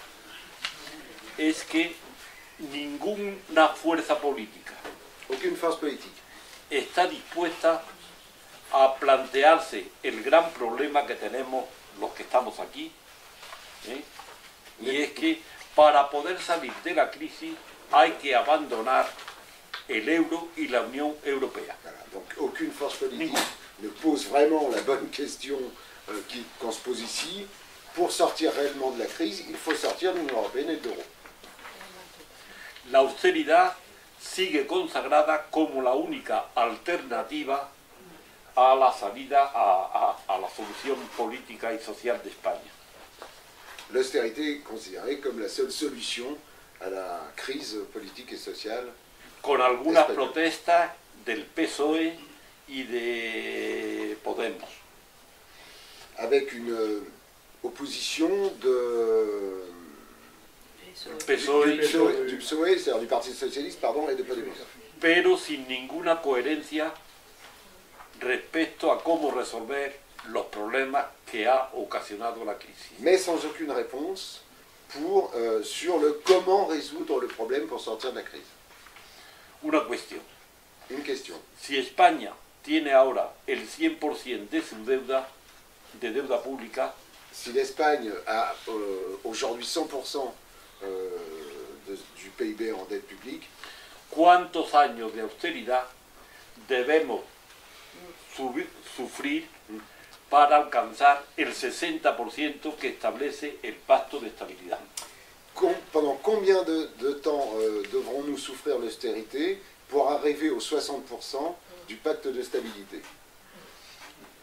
S3: es que ninguna fuerza política
S1: aucune force politique
S3: está dispuesta a plantearse el gran problema que tenemos los que estamos aquí, ¿eh? y es que para poder salir de la crisis hay que abandonar el euro y la Unión Europea.
S1: Voilà. Donc aucune force politique ne pose vraiment la bonne question euh, qui- qu'on se pose ici. Pour sortir réellement de la crise, il faut sortir de l'Union européenne et de l'euro.
S3: La austeridad sigue consagrada como la única alternativa a la salida, a, a- a la solución política y social de España.
S1: L'austérité est considérée comme la seule solution à la crise politique et sociale.
S3: Con algunas
S1: España.
S3: protestas del P S O E y de Podemos.
S1: Avec une euh, opposition de,
S3: P S O
S1: du,
S3: E,
S1: P S O E, du P S O E, c'est-à-dire du Parti Socialiste, pardon, et de Podemos.
S3: pero sin ninguna coherencia respecto a cómo resolver los problemas que ha ocasionado la crisis.
S1: Mais sans aucune réponse pour, euh, sur le comment résoudre le problème pour sortir de la crise.
S3: Una cuestión.
S1: Une question.
S3: Si España tiene ahora el cien por ciento de su deuda, de deuda pública,
S1: Si l'Espagne a euh, aujourd'hui cent pour cent euh, de- du P I B en dette publique,
S3: ¿cuántos años de austeridad debemos subi- sufrir para alcanzar el sesenta por ciento que establece el Pacto de Estabilidad?
S1: com- pendant combien de, de temps euh, devrons-nous souffrir l'austérité pour arriver aux soixante pour cent du pacte de stabilité?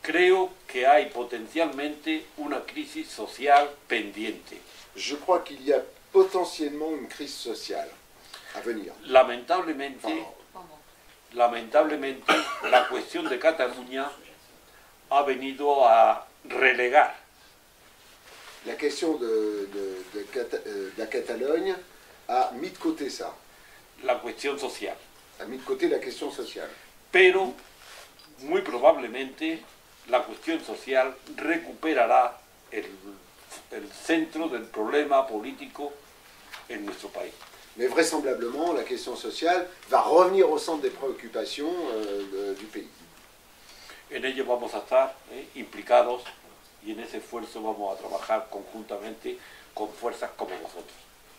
S3: creo que hay potencialmente una crisis social pendiente.
S1: Je crois qu'il y a potentiellement une crise sociale à venir.
S3: Lamentablemente,
S1: Enfin,
S3: lamentablemente, la cuestión de Cataluña ha venido a relegar
S1: la question de, de, de, Cata- euh, de la Catalogne a mis de côté ça,
S3: la cuestión social.
S1: a mis de côté la question sociale.
S3: Pero, muy probablemente, la cuestión social recuperará el, el centro del problema político en nuestro país.
S1: Mais vraisemblablement, la question sociale va revenir au centre des préoccupations euh, de- du pays.
S3: En ello vamos a estar eh, implicados y en ese esfuerzo vamos a trabajar conjuntamente con fuerzas como vosotros.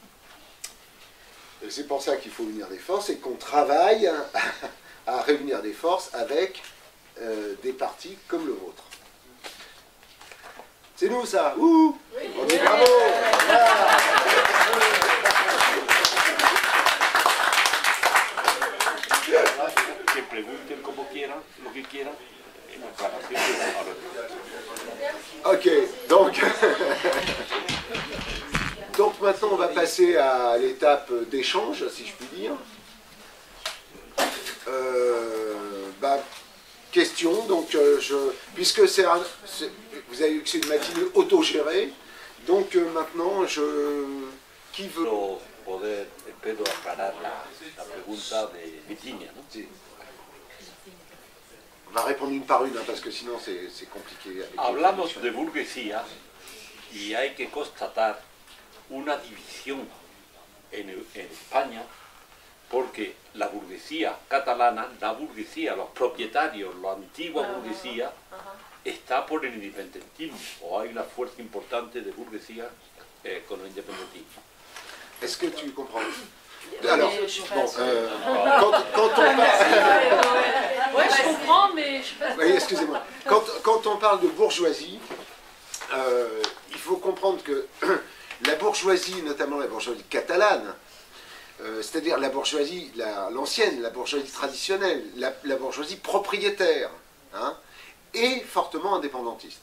S1: Et c'est pour ça qu'il faut unir des forces et qu'on travaille à, à réunir des forces avec euh, des partis comme le vôtre. C'est nous ça. Ouh, on dit bravo. Voilà.
S3: Que pregunten como quieran, lo que quieran, en aclaración.
S1: Ok, donc, donc maintenant on va passer à l'étape d'échange, si je puis dire. Euh, bah, question, donc euh, je, puisque c'est un- c'est- vous avez vu que c'est une matinée autogérée, donc euh, maintenant je, qui veut...
S3: Espero poder, espero aclarar la, la pregunta de Virginia, ¿no?
S1: Si. On va répondre une par une, hein, parce que sinon c'est c'est compliqué. avec les
S3: Hablamos
S1: traductions.
S3: de burguesía y hay que constatar una división en, en España porque la burguesía catalana, la burguesía, los propietarios, la antigua burguesía, está por el independentismo, o hay una fuerza importante de burguesía eh, con el independentismo.
S1: Est-ce que tu comprends? Alors,
S6: Mais je suis pas
S1: bon,
S6: sûre.
S1: euh, quand, quand on parle...
S6: Ouais, je comprends, mais je sais pas.
S1: Oui, excusez-moi. Quand, quand on parle de bourgeoisie, euh, il faut comprendre que la bourgeoisie, notamment la bourgeoisie catalane, euh, c'est-à-dire la bourgeoisie, la- l'ancienne, la, bourgeoisie traditionnelle, la, la bourgeoisie propriétaire, hein, est fortement indépendantiste.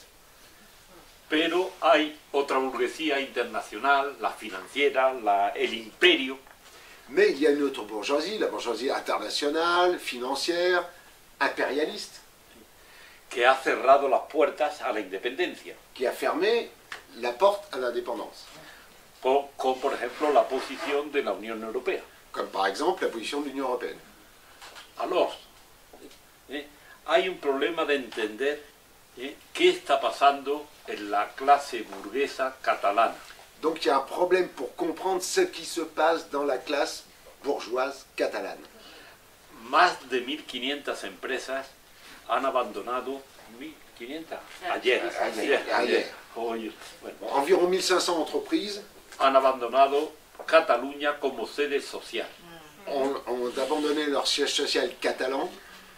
S3: Pero hay otra burguesía internacional, la financiera, la, el imperio,
S1: Mais il y a une autre bourgeoisie, la bourgeoisie internationale, financière, impérialiste,
S3: que ha cerrado las puertas a la independencia,
S1: qui a fermé la porte à l'indépendance.
S3: con, con, por ejemplo la posición de la Unión Europea.
S1: Comme par exemple la position de l'Union européenne.
S3: Alors, eh, hay un problema de entender eh, qué está pasando en la clase burguesa catalana.
S1: Donc il y a un problème pour comprendre ce qui se passe dans la classe bourgeoise catalane.
S3: Más de mil quinientas empresas han abandonado, mil quinientas, ayer,
S1: Ayer, ayer.
S3: Oye, bueno,
S1: Environ mille cinq cents entreprises
S3: han abandonado Cataluña como sede social.
S1: ont, ont abandonné leur siège social catalan.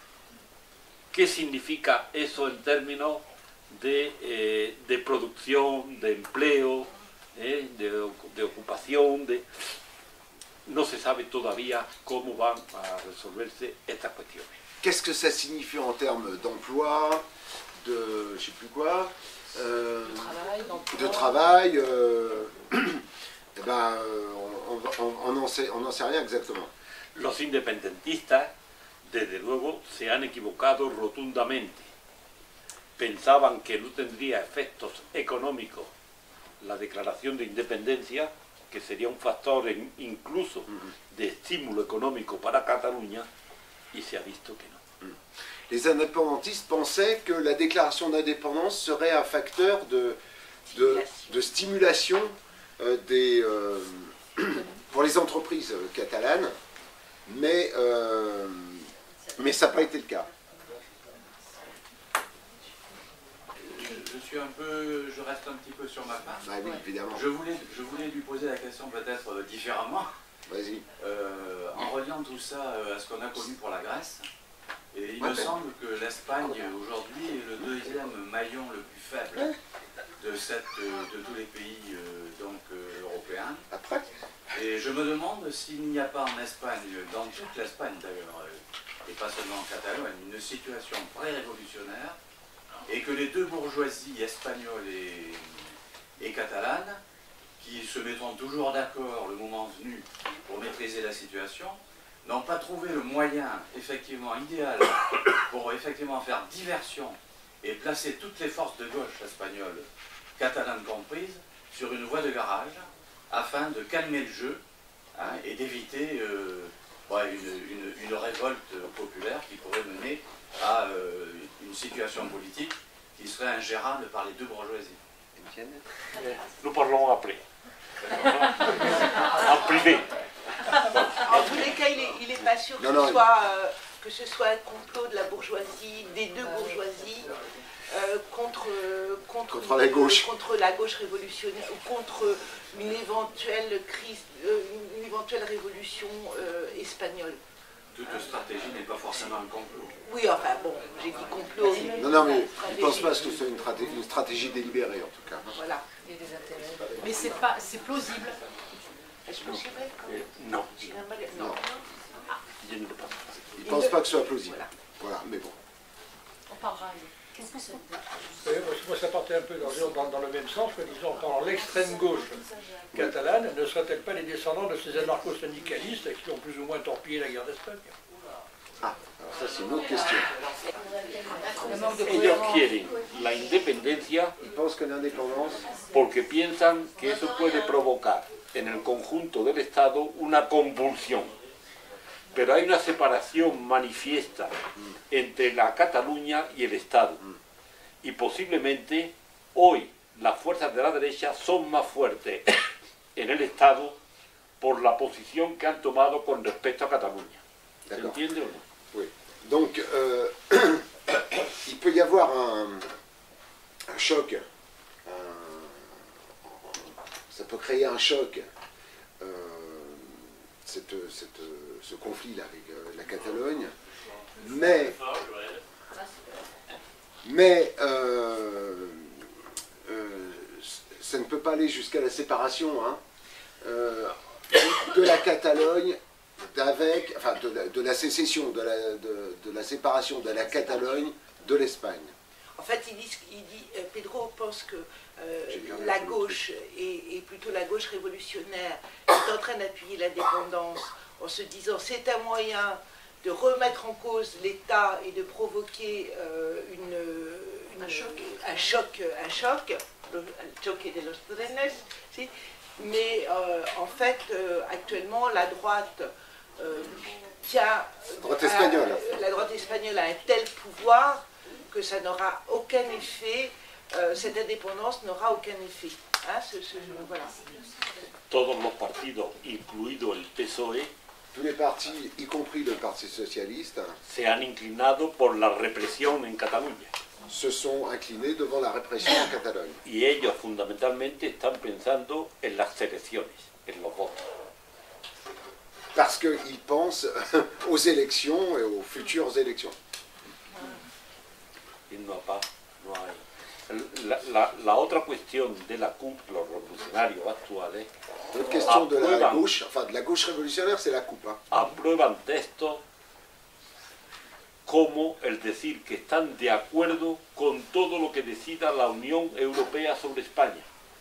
S3: ¿Qué significa eso en términos de, eh, de producción, de empleo, eh, de, de ocupación? De... No se sabe todavía cómo van a resolverse estas cuestiones.
S1: Qu'est-ce que ça signifie en termes d'emploi, de je sais plus quoi, euh,
S6: Travail, d'emploi.
S1: de travail, euh, eh ben, euh, on n'en sait, on n'en sait rien exactement.
S3: Los independentistas, desde luego, se han equivocado rotundamente. Pensaban que no tendría efectos económicos la declaración de independencia, que sería un factor en- incluso de estímulo económico para Cataluña, y se ha visto que no.
S1: Les indépendantistes pensaient que la déclaration d'indépendance serait un facteur de, de, de stimulation euh, des, euh, pour les entreprises euh, catalanes, mais, euh, mais ça n'a pas été le cas.
S7: Je suis un peu, je reste un petit peu sur ma part.
S1: Ah oui, évidemment.
S7: Je voulais, je voulais lui poser la question peut-être euh, différemment,
S1: Vas-y.
S7: euh, en reliant tout ça euh, à ce qu'on a connu pour la Grèce. Et il
S1: Ouais.
S7: me semble que l'Espagne aujourd'hui est le deuxième maillon le plus faible de, cette, euh, de tous les pays euh, donc, euh, européens.
S1: Après,
S7: Et je me demande s'il n'y a pas en Espagne, dans toute l'Espagne d'ailleurs, euh, et pas seulement en Catalogne, une situation pré-révolutionnaire et que les deux bourgeoisies espagnoles et, et catalanes, qui se mettront toujours d'accord le moment venu pour maîtriser la situation, n'ont pas trouvé le moyen effectivement idéal pour effectivement faire diversion et placer toutes les forces de gauche espagnoles, catalanes comprises, sur une voie de garage, afin de calmer le jeu, hein, et d'éviter euh, ouais, une, une, une révolte populaire qui pourrait mener à euh, une situation politique qui serait ingérable par les deux bourgeoisies.
S3: Nous parlons après. En privé.
S4: En tous les cas, il n'est pas sûr que,
S1: Non,
S4: ce
S1: non,
S4: soit, euh, que ce soit un complot de la bourgeoisie, des deux bourgeoisies, euh, contre, contre,
S1: Contre la gauche.
S4: contre la gauche révolutionnaire, ou contre une éventuelle crise, euh, une éventuelle révolution euh, espagnole.
S7: Toute stratégie n'est pas forcément un complot.
S4: Oui, enfin bon, j'ai dit complot.
S1: Non, non, mais je ne pense pas que ce soit une stratégie, une stratégie délibérée, en tout cas.
S4: Voilà.
S6: Il y a des intérêts. Mais c'est pas, c'est plausible.
S4: Est-ce que c'est vrai quand
S3: Eh,
S4: même
S3: non,
S1: Non.
S3: je ne le pense pas.
S1: Ils ne pensent pas que ce soit plausible. Voilà, mais bon.
S6: On parlera. Qu'est-ce que c'est?
S5: Oui, moi, ça partait un peu dans, dans, dans le même sens, que disons, par l'extrême gauche catalane, ne serait-elle pas les descendants de ces anarcho-syndicalistes qui ont plus ou moins torpillé la guerre d'Espagne?
S1: Ah, alors ça c'est une autre question.
S6: Le manque de
S3: Ellos
S6: cohérence.
S3: quieren la independencia
S1: Ils pensent que l'indépendance,
S3: porque piensan que eso puede provocar en el conjunto del Estado una convulsión. Pero hay una separación manifiesta entre la Cataluña y el Estado. Y posiblemente hoy las fuerzas de la derecha son más fuertes en el Estado por la posición que han tomado con respecto a Cataluña. ¿Se
S1: D'accord.
S3: entiende o no?
S1: Oui. Donc, euh, il peut y avoir un, un choc, un- ça peut créer un choc, euh, cette, cette, ce conflit-là avec euh, la Catalogne, mais, mais euh, euh, ça ne peut pas aller jusqu'à la séparation hein, euh, de la Catalogne d'avec, enfin de la, de la sécession, de la, de, de la séparation de la Catalogne de l'Espagne.
S4: En fait, il dit, il dit euh, Pedro pense que euh,
S1: J'ai perdu
S4: la
S1: un peu le
S4: gauche, et, et plutôt la gauche révolutionnaire, est en train d'appuyer l'indépendance en se disant c'est un moyen de remettre en cause l'État et de provoquer euh, une, une-
S6: Un choc.
S4: un choc, un choc, le el choque de los trenes, si. Mais euh, en fait, euh, actuellement, la droite euh, tient,
S1: Droite
S4: a-
S1: espagnole.
S4: la droite espagnole a un tel pouvoir que ça n'aura aucun effet, euh, cette indépendance n'aura aucun effet. Hein, ce- ce- voilà.
S3: Todos los partidos, incluido el P S O E,
S1: Tous les partis, y compris le Parti socialiste,
S3: se han inclinado por la represión en Cataluña.
S1: se sont inclinés devant la répression en Catalogne.
S3: Y ellos fundamentalmente están pensando en las elecciones, en los votos.
S1: Parce qu'ils pensent aux élections et aux futures élections.
S3: Y no, pa- no hay. La, la- la otra cuestión de la C U P, los revolucionarios actuales,
S1: L'autre question de la
S3: Aprueban.
S1: gauche, enfin de la gauche révolutionnaire, c'est la coupe. Hein.
S3: aprueban textos como el decir que están de acuerdo con todo lo que decida la Unión Europea sobre España.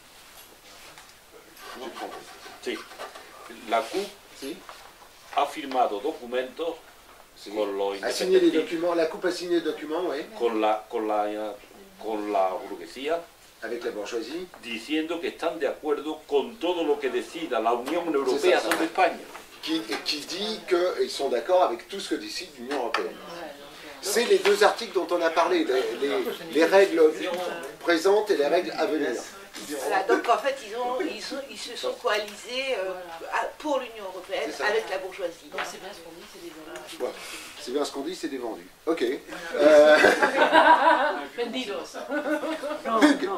S3: Sí, la C U P
S1: Si.
S3: ha firmado documentos
S1: Si.
S3: con los
S1: A signé les
S3: independentistas,
S1: documents, la coupe a signé des documents, oui,
S3: con la, con la, con la burguesía,
S1: avec la bourgeoisie,
S3: diciendo que están de acuerdo con todo lo que decida la Unión Europea
S1: ça.
S3: sobre España.
S1: qui, qui dit qu'ils sont d'accord avec tout ce que décide l'Union européenne. C'est les deux articles dont on a parlé, les, les- les règles présentes et les règles à venir.
S4: Voilà, donc en fait, ils, ont, ils, sont- ils se sont coalisés euh, à- pour l'Union européenne
S1: C'est ça.
S4: avec la bourgeoisie.
S6: Donc c'est bien ce qu'on dit, c'est des vendus.
S1: Voilà. C'est bien ce qu'on dit, c'est des vendus. Ok. Euh,
S6: Vendidos.
S1: Hugues,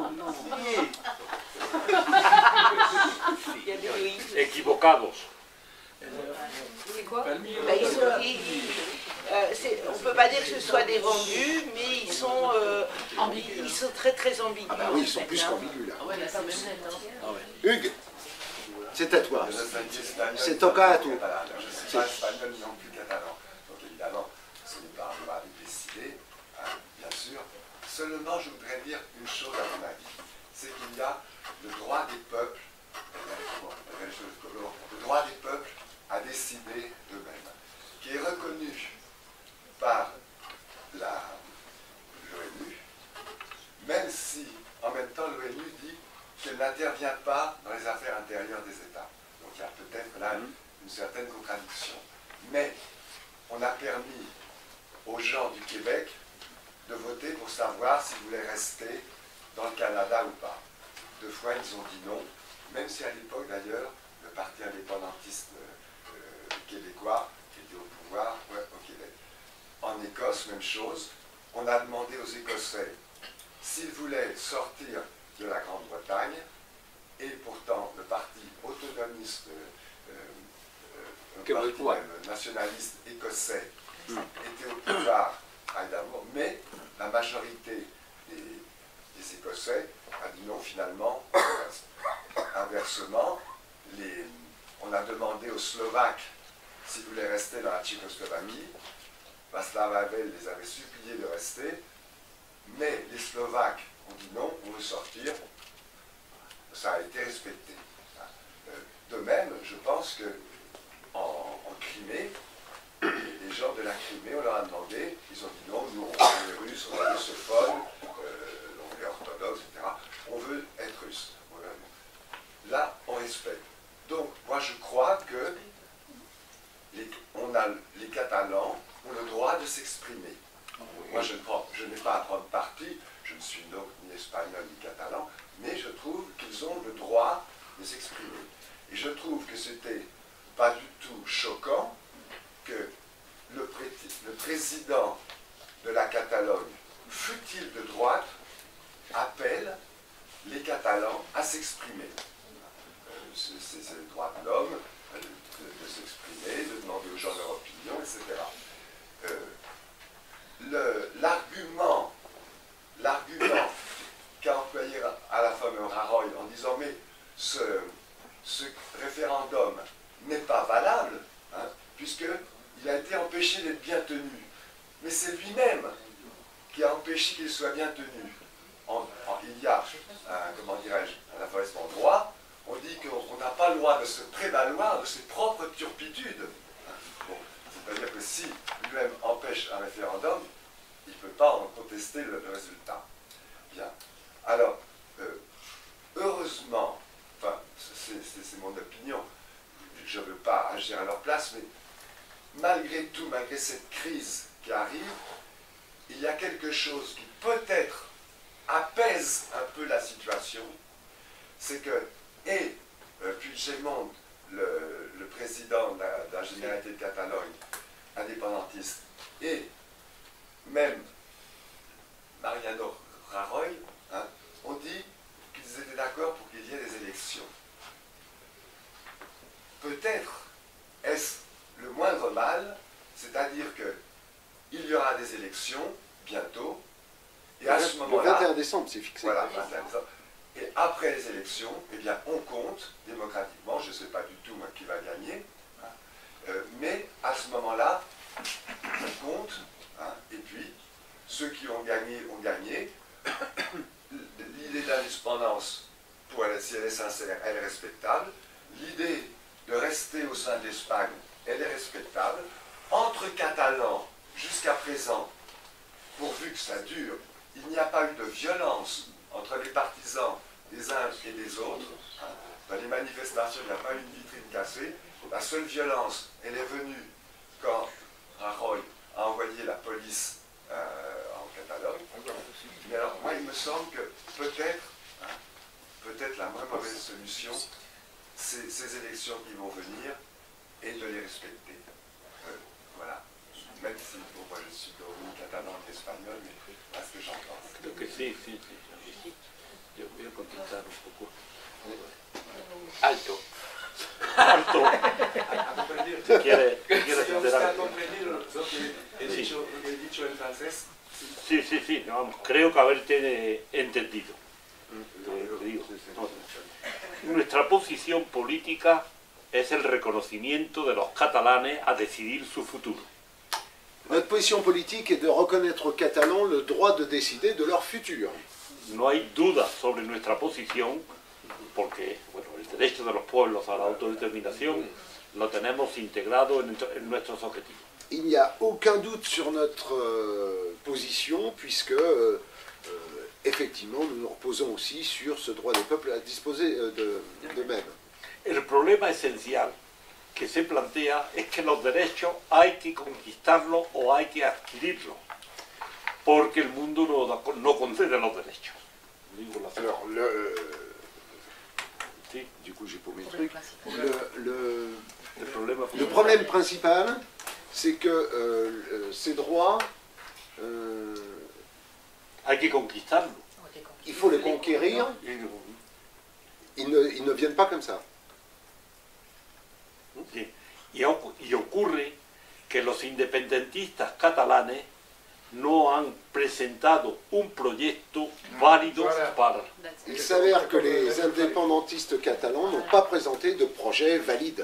S4: Il y a des oui.
S3: Equivocados.
S6: C'est quoi?
S4: Ben, ils sont- ils- ils- euh, c'est- on ne peut pas dire que ce soit des vendus, mais ils sont, euh,
S6: Ambigus.
S4: ils sont très très ambigus.
S1: ah bah oui, ils
S4: en
S1: sont
S4: fait,
S1: plus
S4: hein.
S1: qu'ambigus là.
S6: Ah ouais, là c'est même net. Hein.
S1: Hugues, c'est à toi. C'est encore à toi.
S8: Je ne suis pas espagnol non plus catalan. Donc évidemment, ce n'est pas à moi de décider, hein, bien sûr, Seulement, je voudrais dire une chose à mon avis, c'est qu'il y a le droit des peuples, le droit des peuples à décider d'eux-mêmes, qui est reconnu par l'ONU, même si, en même temps, l'ONU dit qu'elle n'intervient pas dans les affaires intérieures des États. Donc il y a peut-être là une, une certaine contradiction. Mais on a permis aux gens du Québec de voter pour savoir s'ils voulaient rester dans le Canada ou pas. Deux fois, ils ont dit non, même si à l'époque, d'ailleurs, le parti indépendantiste euh, euh, québécois, qui était au pouvoir, ouais, au Québec. En Écosse, même chose, on a demandé aux Écossais s'ils voulaient sortir de la Grande-Bretagne, et pourtant, le parti autonomiste, euh, euh, le parti même nationaliste écossais, mm. était au pouvoir à Édimbourg, mais la majorité des, des Écossais a dit non finalement. Inversement, les, on a demandé aux Slovaques s'ils voulaient rester dans la Tchécoslovaquie. Václav Havel les avait suppliés de rester, mais les Slovaques ont dit non, on veut sortir. Ça a été respecté. De même, je pense que en, en Crimée, les gens de la Crimée, on leur a demandé, ils ont dit non, nous on est russes, on est russophones, euh, on est orthodoxes, et cetera. On veut être russes. Là, on respecte. Donc, moi je crois que les, on a, les Catalans ont le droit de s'exprimer. Moi je, je n'ai pas à prendre parti, je ne suis donc ni espagnol ni catalan, mais je trouve qu'ils ont le droit de s'exprimer. Et je trouve que c'était pas du tout choquant que le, pré le président de la Catalogne, fût-il de droite, appelle les Catalans à s'exprimer. C'est le droit de l'homme de, de, de s'exprimer, de demander aux gens leur opinion, et cetera. Euh, L'argument l'argument qu'a employé à la fin Rajoy en disant mais ce, ce référendum n'est pas valable, hein, puisqu'il a été empêché d'être bien tenu. Mais c'est lui-même qui a empêché qu'il soit bien tenu. En, en, il y a, un, comment dirais-je, un affairissement droit. On dit qu'on n'a pas le droit de se prévaloir de ses propres turpitudes. Bon, c'est-à-dire que si lui-même empêche un référendum, il ne peut pas en contester le, le résultat. Bien. Alors, euh, heureusement, enfin, c'est mon opinion, je ne veux pas agir à leur place, mais malgré tout, malgré cette crise qui arrive, il y a quelque chose qui peut-être apaise un peu la situation, c'est que, et euh, Puigdemont, le, le président de la, de la Généralité de Catalogne, indépendantiste, et même Mariano Rajoy, hein, ont dit qu'ils étaient d'accord pour qu'il y ait des élections. Peut-être est-ce le moindre mal, c'est-à-dire qu'il y aura des élections bientôt, et à ce moment-là...
S1: Le vingt et un décembre, c'est fixé.
S8: Voilà, vingt et un décembre. Et après les élections, eh bien, on compte démocratiquement, je ne sais pas du tout moi, qui va gagner, hein, euh, mais à ce moment-là, on compte, hein, et puis, ceux qui ont gagné, ont gagné. L'idée de l'indépendance, pour elle, si elle est sincère, elle est respectable. L'idée de rester au sein de l'Espagne, elle est respectable. Entre Catalans, jusqu'à présent, pourvu que ça dure, il n'y a pas eu de violence entre les partisans des uns et des autres. Dans les manifestations, il n'y a pas eu une vitrine cassée. La seule violence, elle est venue quand Rajoy a envoyé la police euh, en Catalogne. Mais alors, moi, il me semble que peut-être, hein, peut-être la moins mauvaise solution, c'est ces élections qui vont venir et de les respecter. Euh, voilà. Même si, bon, moi, je suis d'origine catalan et espagnol, mais voilà ce que j'en pense.
S3: Creo que sí, sí, sí. Yo voy a contestar un poco.
S2: Alto.
S3: Alto.
S9: A comprender.
S3: Si quiere, si quiere
S9: Si
S3: atender
S9: usted
S3: a...
S9: ha comprendido lo que he
S3: Sí.
S9: dicho, lo que he dicho en francés.
S3: Sí, sí, sí, no, vamos, creo que haberte entendido. Te, te digo. No. Nuestra posición política es el reconocimiento de los catalanes a decidir su futuro.
S1: Notre position politique est de reconnaître aux Catalans le droit de décider de leur futur.
S3: No hay duda sobre nuestra posición, porque bueno, el derecho de los pueblos a la autodeterminación lo tenemos integrado en, en nuestros objetivos.
S1: Il n'y a aucun doute sur notre euh, position, puisque, euh, euh, effectivement, nous nous reposons aussi sur ce droit des peuples à disposer euh, de- d'eux-mêmes.
S3: El problema esencial que se plantea es que los derechos hay que conquistarlos o hay que adquirirlos, porque el mundo no, da- no concede los derechos. Digo la-
S1: Alors, le,
S3: Sí,
S1: du coup, j'ai paumé le truc. Le, le-
S3: el problema
S1: le problème principal, c'est que euh, euh, ces droits, euh,
S3: hay que conquistarlos.
S1: il faut les conquérir,
S3: Y-
S1: ils ne, ils ne viennent pas comme ça.
S3: y- y ocu- y ocurre que los independentistas catalanes no han presentado un proyecto válido
S5: Voilà.
S3: para...
S1: Il s'avère que les indépendantistes catalans n'ont pas présenté de projet valide.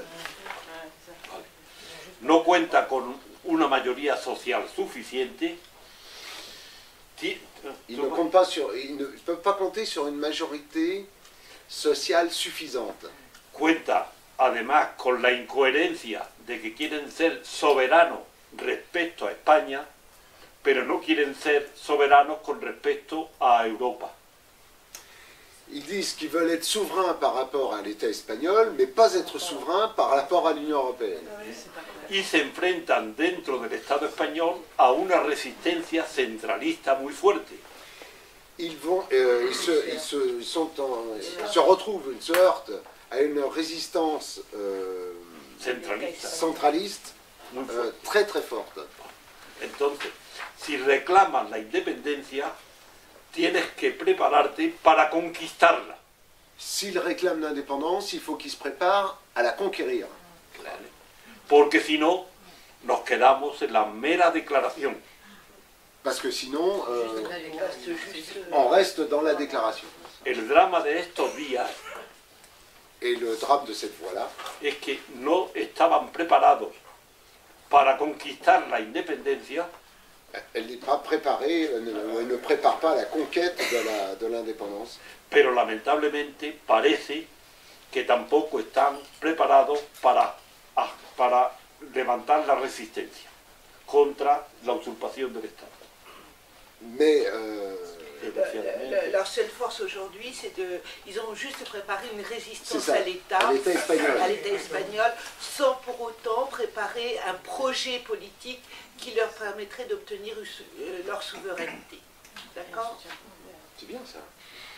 S3: no cuenta con una mayoría social suficiente. Ti-
S1: Ils ne, comptent pas sur, ils ne peuvent pas compter sur une majorité sociale suffisante.
S3: Cuenta además con la incoherencia de que quieren ser soberanos respecto a España, pero no quieren ser soberanos con respecto a Europa.
S1: Ils disent qu'ils veulent être souverains par rapport à l'État espagnol, mais pas être souverains par rapport à l'Union européenne.
S3: Y se enfrentan dentro del Estado español a una resistencia centralista muy fuerte.
S1: Ils, vont, euh, ils, se, ils, se, ils sont en- ils se retrouvent, ils se heurtent à une résistance euh,
S3: Centralista.
S1: centraliste
S3: Muy
S1: euh,
S3: fuerte.
S1: très très forte.
S3: Entonces, si reclamas la independencia, tienes que prepararte para conquistarla.
S1: S'ils réclament l'indépendance, il faut qu'ils se préparent à la conquérir.
S3: Porque si no, nos quedamos en la mera declaración.
S1: Parce que sinon, euh,
S4: Il reste juste, euh,
S1: on reste dans la déclaration.
S3: El drama de estos días
S1: Et le drame de cette voie-là,
S3: es que no estaban preparados para conquistar la independencia,
S1: elle n'est pas préparée, elle ne, elle ne prépare pas la conquête de la- de l'indépendance.
S3: pero lamentablemente parece que tampoco están preparados para, ah, para levantar la resistencia contra la usurpación del Estado.
S1: Mais euh,
S3: Desgraciadamente.
S4: leur seule force aujourd'hui, c'est de. Ils ont juste préparé une résistance
S1: C'est ça,
S4: à l'État,
S1: à l'État espagnol.
S4: à l'État espagnol, sans pour autant préparer un projet politique qui leur permettrait d'obtenir une sou- euh, leur souveraineté. D'accord?
S1: c'est bien ça.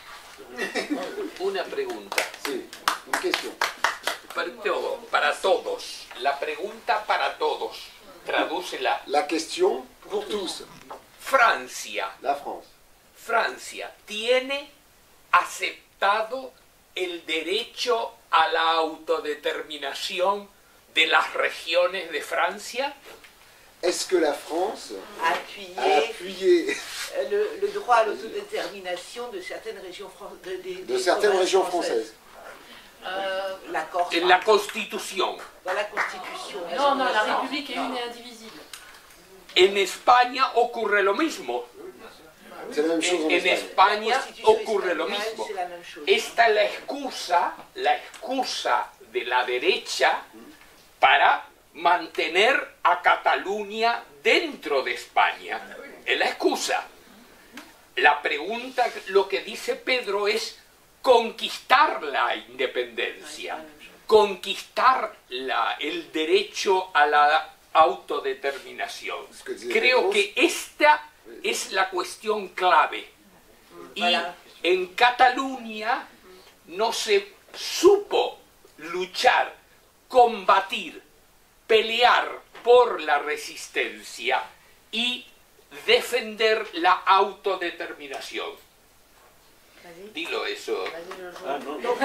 S2: Una pregunta.
S1: C'est une question.
S2: Para, todo- para todos. La pregunta para todos. Tradúcela.
S1: La question pour tous,
S2: Francia.
S1: la France.
S2: Francia tiene aceptado el derecho a la autodeterminación de las regiones de Francia.
S1: Est-ce que la France
S4: À
S1: a
S4: appuyer
S1: appuyé
S4: euh, le, le droit à l'autodétermination de certaines régions, fran- de, des-
S1: de
S4: des
S1: certaines
S4: provinces
S1: régions françaises?
S6: Euh,
S4: La Corse,
S2: En la Constitución.
S4: dans la Constitution.
S6: non, non, la République est une et indivisible.
S2: En España ocurre lo mismo.
S1: C'est la même chose en
S2: En, en
S1: Espagne.
S2: España
S4: La Constitution
S2: ocurre lo
S4: espagnole,
S2: mismo.
S4: c'est la même chose.
S2: Esta es la excusa, la excusa de la derecha para mantener a Cataluña dentro de España. Es la excusa. La pregunta, lo que dice Pedro es conquistar la independencia, conquistar la- el derecho a la autodeterminación.
S1: Ce que disait
S2: Creo
S1: Pedro.
S2: que esta es la cuestión clave. Y
S4: Voilà.
S2: en Cataluña no se supo luchar, combatir, pelear por la resistencia y defender la autodeterminación. Dilo eso.
S3: Ah, no,
S4: Donc,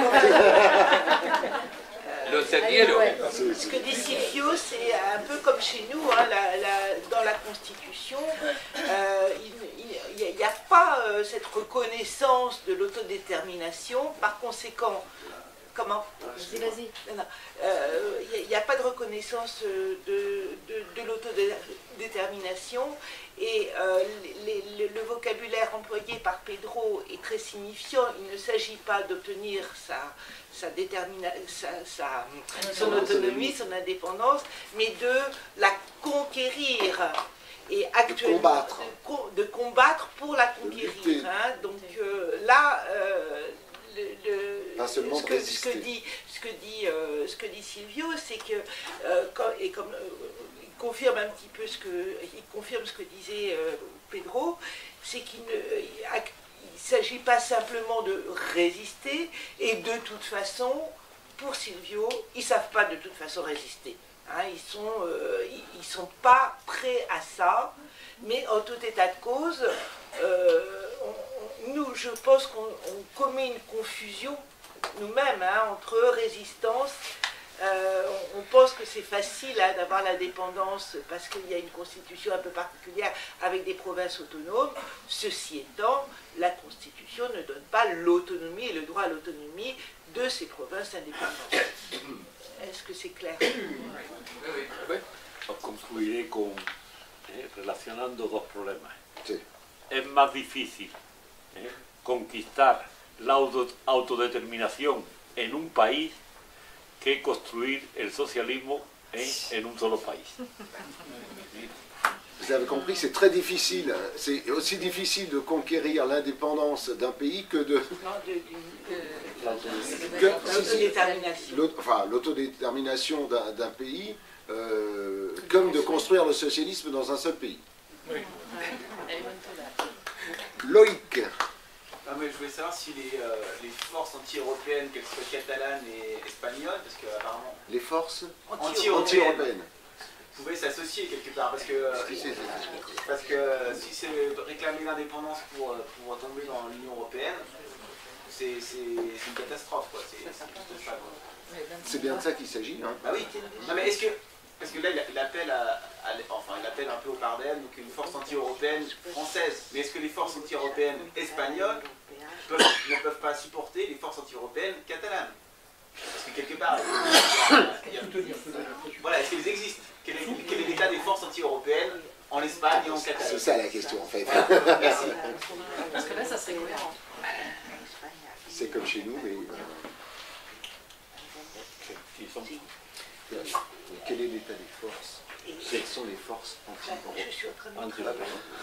S2: ¿Lo entendieron?
S4: ce que dit Silvio, c'est un peu comme chez nous, hein, la- la- dans la Constitution, euh, il n'y a pas euh, cette reconnaissance de l'autodétermination. Par conséquent, Comment?
S6: Vas-y, vas-y.
S4: Il n'y euh, a, a pas de reconnaissance de, de, de l'autodétermination et euh, les, les, le vocabulaire employé par Pedro est très signifiant. Il ne s'agit pas d'obtenir sa, sa, sa, sa, son autonomie, son indépendance, mais de la conquérir. Et actuellement,
S1: de combattre.
S4: De, de combattre pour la conquérir. Hein. Donc euh, là, euh, le, le,
S1: pas seulement
S4: ce, que, ce, que dit, ce, que dit, euh, ce que dit Silvio, c'est que, euh, quand, et comme euh, il confirme un petit peu ce que, il confirme ce que disait euh, Pedro, c'est qu'il ne il s'agit pas simplement de résister, et de toute façon, pour Silvio, ils ne savent pas de toute façon résister. Hein, ils sont, euh, ils, ils sont pas prêts à ça, mais en tout état de cause, euh, on, on, nous, je pense qu'on commet une confusion nous-mêmes hein, entre résistance. Euh, on, on pense que c'est facile hein, d'avoir l'indépendance parce qu'il y a une constitution un peu particulière avec des provinces autonomes. Ceci étant, la constitution ne donne pas l'autonomie et le droit à l'autonomie de ces provinces indépendantes. Est-ce que c'est clair?
S3: Concluiré con, eh, relacionando dos problemas.
S1: Sí.
S3: Es más difícil eh, conquistar la auto, autodeterminación en un país que construir el socialismo eh, en un solo país.
S1: Vous avez compris, c'est très difficile. C'est aussi difficile de conquérir l'indépendance d'un pays que de... Enfin, l'autodétermination d'un pays, euh, comme de construire le socialisme dans un seul pays.
S5: Oui.
S1: Loïc.
S9: Non, mais je voulais savoir si les, euh, les forces anti-européennes, qu'elles soient catalanes et espagnoles, parce que apparemment...
S1: Les forces
S9: anti-européennes
S1: anti
S9: pouvaient s'associer quelque part, parce que, euh, parce que euh, si c'est réclamer l'indépendance pour, pour tomber dans l'Union européenne, c'est une catastrophe, quoi.
S1: C'est bien de ça qu'il s'agit. Hein.
S9: Bah oui. Non, mais est-ce que... Parce que là, il appelle, à, à, enfin, il appelle un peu au bordel, donc une force anti-européenne française. Mais est-ce que les forces anti-européennes espagnoles peuvent, ne peuvent pas supporter les forces anti-européennes catalanes? Parce que quelque part, il y a, il y a, voilà, est-ce qu'elles existent? Quel est, quel est l'état des forces anti-européennes en Espagne et en Catalogne?
S1: C'est ça la question en fait.
S9: Merci.
S6: Parce que là, ça serait cohérent.
S1: C'est comme chez nous, mais... Quel est l'état des forces? Quelles sont les forces anti-européennes?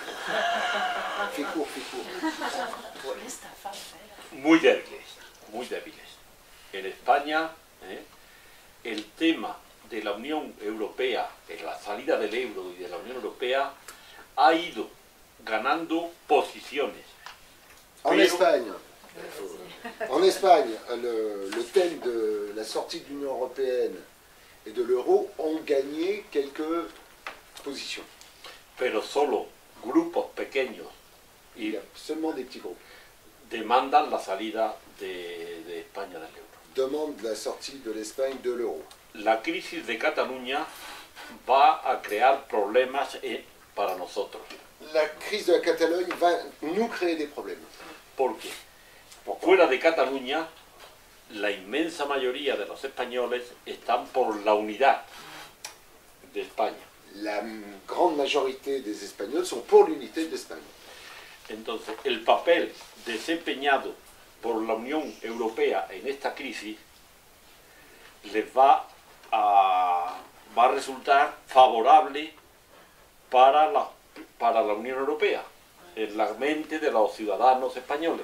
S1: Fais court, fais court.
S3: Muy débiles, muy débiles. En España, eh, el tema de la Unión Europea, de la salida del euro y de la Unión Europea, ha ido ganando posiciones.
S1: En
S3: Pero,
S1: Espagne, en Espagne, le, le thème de la sortie de l'Union européenne et de l'euro ont gagné quelques positions.
S3: Pero solo grupos pequeños
S1: Il
S3: y
S1: y a seulement des petits groupes.
S3: demandan la salida de, de España del euro.
S1: Demandent la sortie de l'Espagne de l'euro.
S3: La crisis de Cataluña va a crear problemas eh, para nosotros.
S1: La crise de la Catalogne va nous créer des problèmes.
S3: Porque fuera de Cataluña, la inmensa mayoría de los españoles están por la unidad de España.
S1: La grande majorité des Espagnols sont pour l'unité d'Espagne.
S3: Entonces, el papel desempeñado por la Unión Europea en esta crisis les va a, va a resultar favorable para la, para la Unión Europea, en la mente de los ciudadanos españoles.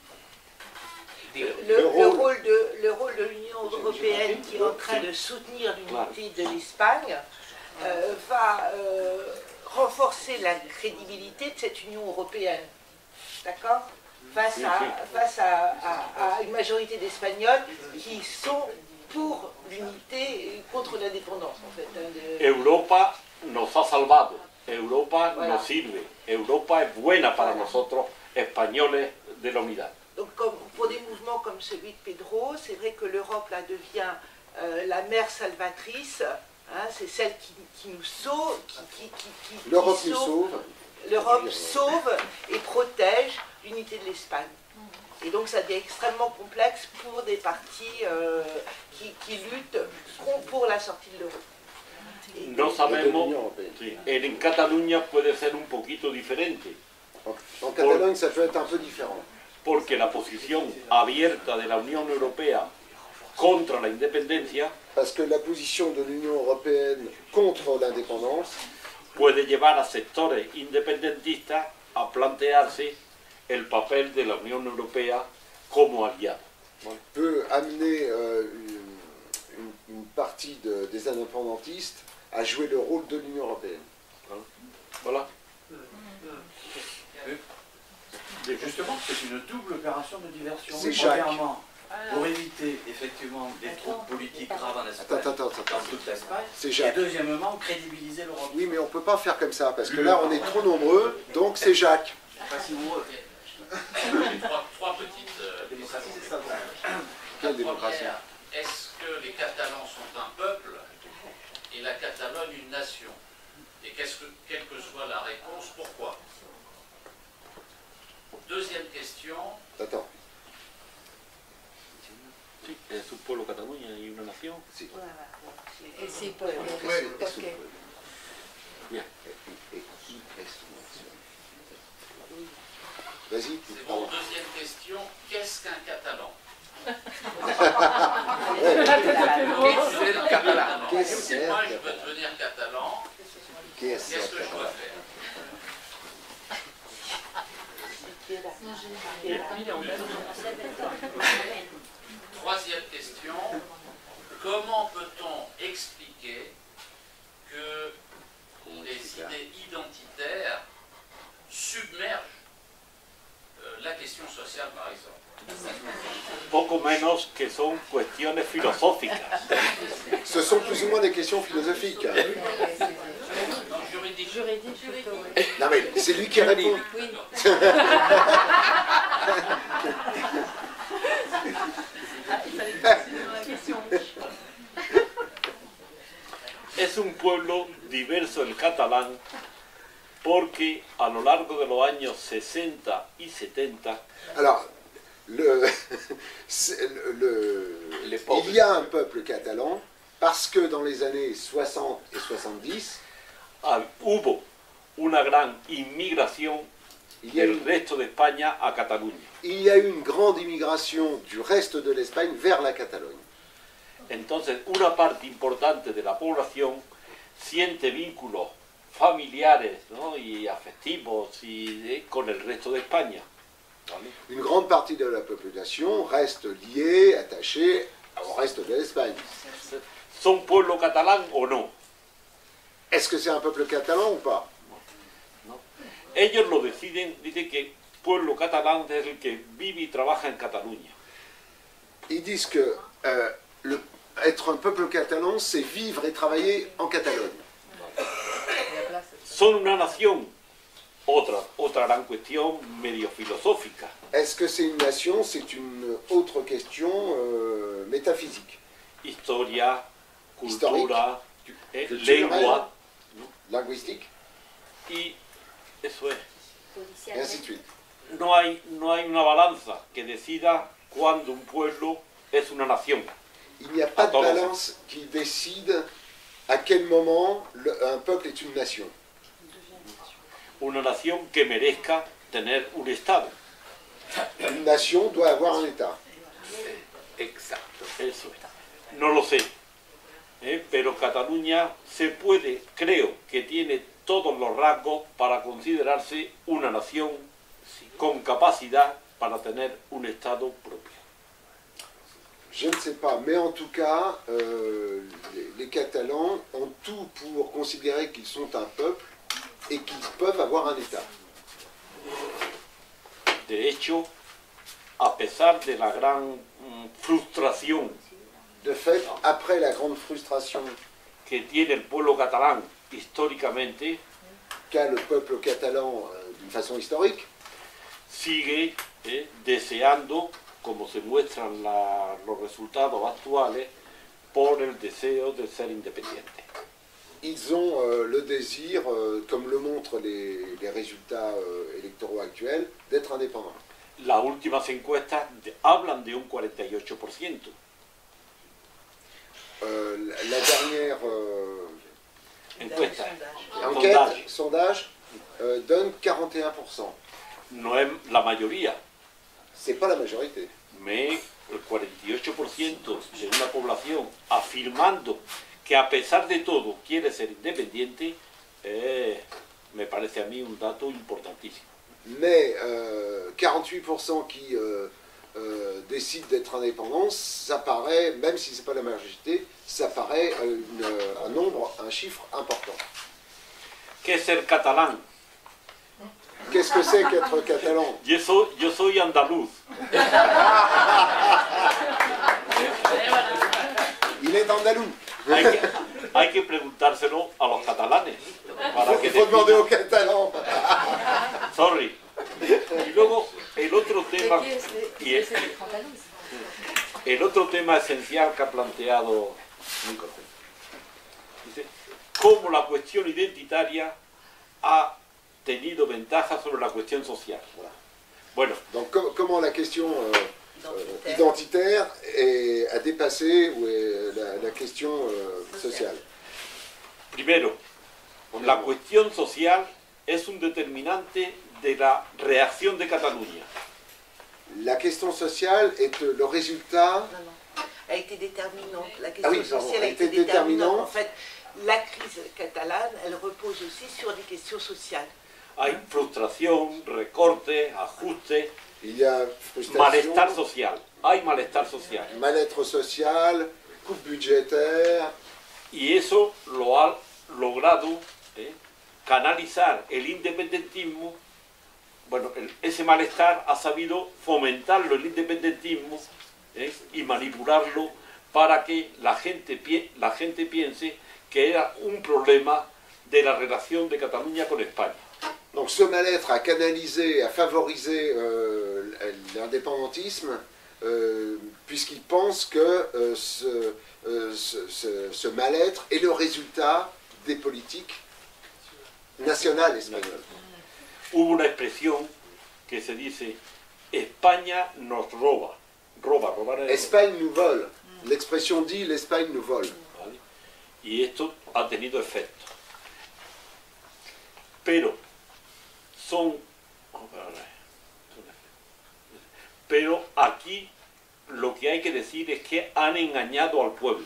S4: Le, le, rôle de, le rôle de l'Union européenne qui est en train de soutenir l'unité de l'Espagne euh, va euh, renforcer la crédibilité de cette Union européenne, d'accord, face, à, face à, à, à une majorité d'Espagnols qui sont pour l'unité et contre l'indépendance en fait. Hein, de...
S3: Europa nos ha salvado, Europa
S4: voilà.
S3: nos sirve, Europa es buena para
S4: voilà.
S3: nosotros, españoles de la unidad.
S4: Donc comme, pour des mouvements comme celui de Pedro, c'est vrai que l'Europe là devient euh, la mère salvatrice, hein, c'est celle qui, qui nous sauve, qui, qui, qui, qui
S1: L'Europe
S4: qui
S1: nous sauve.
S4: L'Europe sauve et protège l'unité de l'Espagne. Et donc ça devient extrêmement complexe pour des partis euh, qui, qui luttent pour la sortie de l'euro.
S3: No sabemos, sí, en Cataluña puede ser un poquito diferente.
S1: En, en Catalogne, ça peut être un peu différent.
S3: Porque la posición abierta de la Unión Europea contra la independencia
S1: Parce que la position de l'Union européenne contre l'indépendance
S3: puede llevar a sectores independentistas a plantearse el papel de la Unión Europea como aliado.
S1: peut amener euh, une, une partie de, des indépendantistes à jouer le rôle de l'Union européenne.
S3: Voilà.
S7: Justement, c'est une double opération de diversion.
S1: C'est Jacques.
S7: Premièrement, pour éviter effectivement des troubles politiques graves en Espagne,
S1: Attends, attends, attends.
S7: dans toute l'Espagne.
S1: C'est
S7: Et
S1: Jacques.
S7: deuxièmement, crédibiliser l'Europe.
S1: Oui, mais on ne peut pas faire comme ça, parce que là, on est trop nombreux, donc c'est Jacques.
S9: Pas si nombreux.
S10: J'ai trois, trois petites euh,
S9: La démocratie, c'est ça.
S1: Quelle
S10: La
S1: démocratie?
S10: première, est-ce que les Catalans sont un peuple et la Catalogne une nation? Et qu'est-ce que, quelle que soit la réponse, pourquoi? Deuxième question.
S1: Attends.
S3: Sí, es un pueblo Cataluña y una nación.
S1: Sí.
S6: Et c'est pour le
S1: Ouais,
S6: ok.
S1: c'est bon. Bien. Et, et qui est sous nation? Vas-y, tu
S10: C'est
S1: parles.
S10: bon. Deuxième question, qu'est-ce qu'un Catalan?
S2: Qu'est-ce que le catalan?
S1: Qu'est-ce
S10: Si
S1: que
S10: moi
S1: c'est?
S10: je veux devenir catalan,
S1: Qu'est-ce
S10: qu'est-ce que je dois
S1: que
S10: faire? Troisième question, comment peut-on expliquer que les idées identitaires submergent euh, la question sociale, par exemple?
S3: Poco menos que son cuestiones filosóficas.
S1: Ce sont plus ou moins des questions philosophiques.
S10: Non, juridique.
S6: Juridique, plutôt, oui.
S1: Non mais c'est lui qui répond.
S6: Oui.
S3: Es un pueblo diverso el catalán porque a lo largo de los años sesenta y setenta
S1: Alors, le, c'est le- le-
S2: Les pauvres.
S1: il y a un peuple catalan parce que dans les années soixante et soixante-dix,
S3: ah, hubo una gran inmigración
S1: il y, a
S3: del
S1: eu,
S3: resto de España a Cataluña.
S1: il y a eu une grande immigration du reste de l'Espagne vers la Catalogne.
S3: Entonces, una parte importante de la población siente vínculos familiares, ¿no?, y afectivos y, eh, con el resto de España. ¿Vale?
S1: Une grande partie de la population reste liée, attachée au reste de l'Espagne.
S3: ¿Son pueblo catalán o no?
S1: Est-ce que c'est un peuple catalan ou pas?
S3: Ellos lo deciden, dicen que pueblo catalán es el que vive y trabaja en Cataluña.
S1: Ils disent que euh, le- être un peuple catalan, c'est vivre et travailler en Catalogne.
S3: ¿Son una nación? Otra, otra gran cuestión medio filosófica.
S1: Est-ce que c'est une nation? C'est une autre question euh, métaphysique.
S3: Historia,
S1: Historique,
S3: cultura, eh,
S1: culturelle,
S3: lengua,
S1: linguistique,
S3: y eso es.
S1: et ainsi de suite.
S3: No hay, no hay una balanza que decida cuándo un pueblo es una nación.
S1: Il n'y a pas de
S3: Attends,
S1: balance qui décide à quel moment le- un peuple est une nation.
S3: Una nación que merezca tener un Estado.
S1: Une nation doit avoir un État.
S2: Exacto.
S3: Eso es. No lo sé. ¿eh? Pero Cataluña se puede, creo que tiene todos los rasgos para considerarse una nación con capacidad para tener un Estado propio.
S1: Je ne sais pas, mais en tout cas, euh, les, les Catalans ont tout pour considérer qu'ils sont un peuple et qu'ils peuvent avoir un État.
S3: De hecho, a pesar de la gran mm, frustración
S1: De fait, après la grande frustration
S3: que tiene el pueblo catalán históricamente,
S1: qu'a le peuple catalan euh, d'une façon historique,
S3: sigue eh, deseando, como se muestran la- los resultados actuales, por el deseo de ser independiente.
S1: ils ont euh, le désir, euh, comme le montrent les, les résultats euh, électoraux actuels, d'être indépendants.
S3: las últimas encuestas de, hablan de un cuarenta y ocho por ciento.
S1: Euh, la, la dernière euh,
S3: Encuesta,
S1: enquête,
S3: sondage,
S1: sondage, euh, donne quarante et un pour cent.
S3: no es la mayoría,
S1: C'est pas la majorité.
S3: mais el cuarenta y ocho por ciento de una población afirmando que a pesar de todo quiere ser independiente, eh, me parece a mí un dato importantísimo.
S1: Mais euh, quarante-huit pour cent qui euh, euh, décident d'être indépendants, ça paraît, même si c'est pas la majorité, ça paraît euh, une, un nombre, un chiffre important.
S3: ¿Qué es ser catalán?
S1: Qu'est-ce que c'est qu'être catalan?
S3: Yo soy, yo soy andaluz.
S1: Il est andalou.
S3: Hay que, hay que preguntárselo a los catalanes. Para que
S1: Il faut demander
S3: definan.
S1: aux Catalans.
S3: Sorry. Y luego el otro tema, y el, el otro tema esencial que ha planteado Nicolás, dice cómo la cuestión identitaria ha tenido ventaja sobre la cuestión social. Bueno,
S1: Donc com- comment la question euh, euh, identitaire est- a dépassé ou est la, la question euh, sociale.
S3: primero, la cuestión social es un determinante de la reacción de Cataluña.
S1: La question sociale est euh, le résultat.
S4: Non, non, a été déterminante. La question
S1: Ah oui, pardon,
S4: sociale a
S1: a
S4: été
S1: été
S4: déterminante.
S1: déterminante.
S4: En fait, la crise catalane, elle repose aussi sur des questions sociales.
S3: Hay frustración, recortes, ajustes,
S1: Il y a frustration,
S3: malestar social. Hay malestar social.
S1: mal-être social, coupe budgétaire.
S3: Y eso lo ha logrado ¿eh? canalizar el independentismo. Bueno, el- ese malestar ha sabido fomentarlo el independentismo ¿eh? y manipularlo para que la gente, pie- la gente piense que era un problema de la relación de Cataluña con España.
S1: Donc ce mal-être a canalisé, a favorisé euh, l'indépendantisme, euh, puisqu'il pense que euh, ce, euh, ce, ce- ce mal-être est le résultat des politiques nationales espagnoles.
S3: Hubo una expresión que se dice España nos roba. Roba, robar es-
S1: Espagne nous vole. L'expression dit l'Espagne nous vole.
S3: ¿vale? Y esto ha tenido efecto. Pero son, pero aquí lo que hay que decir es que han engañado al pueblo.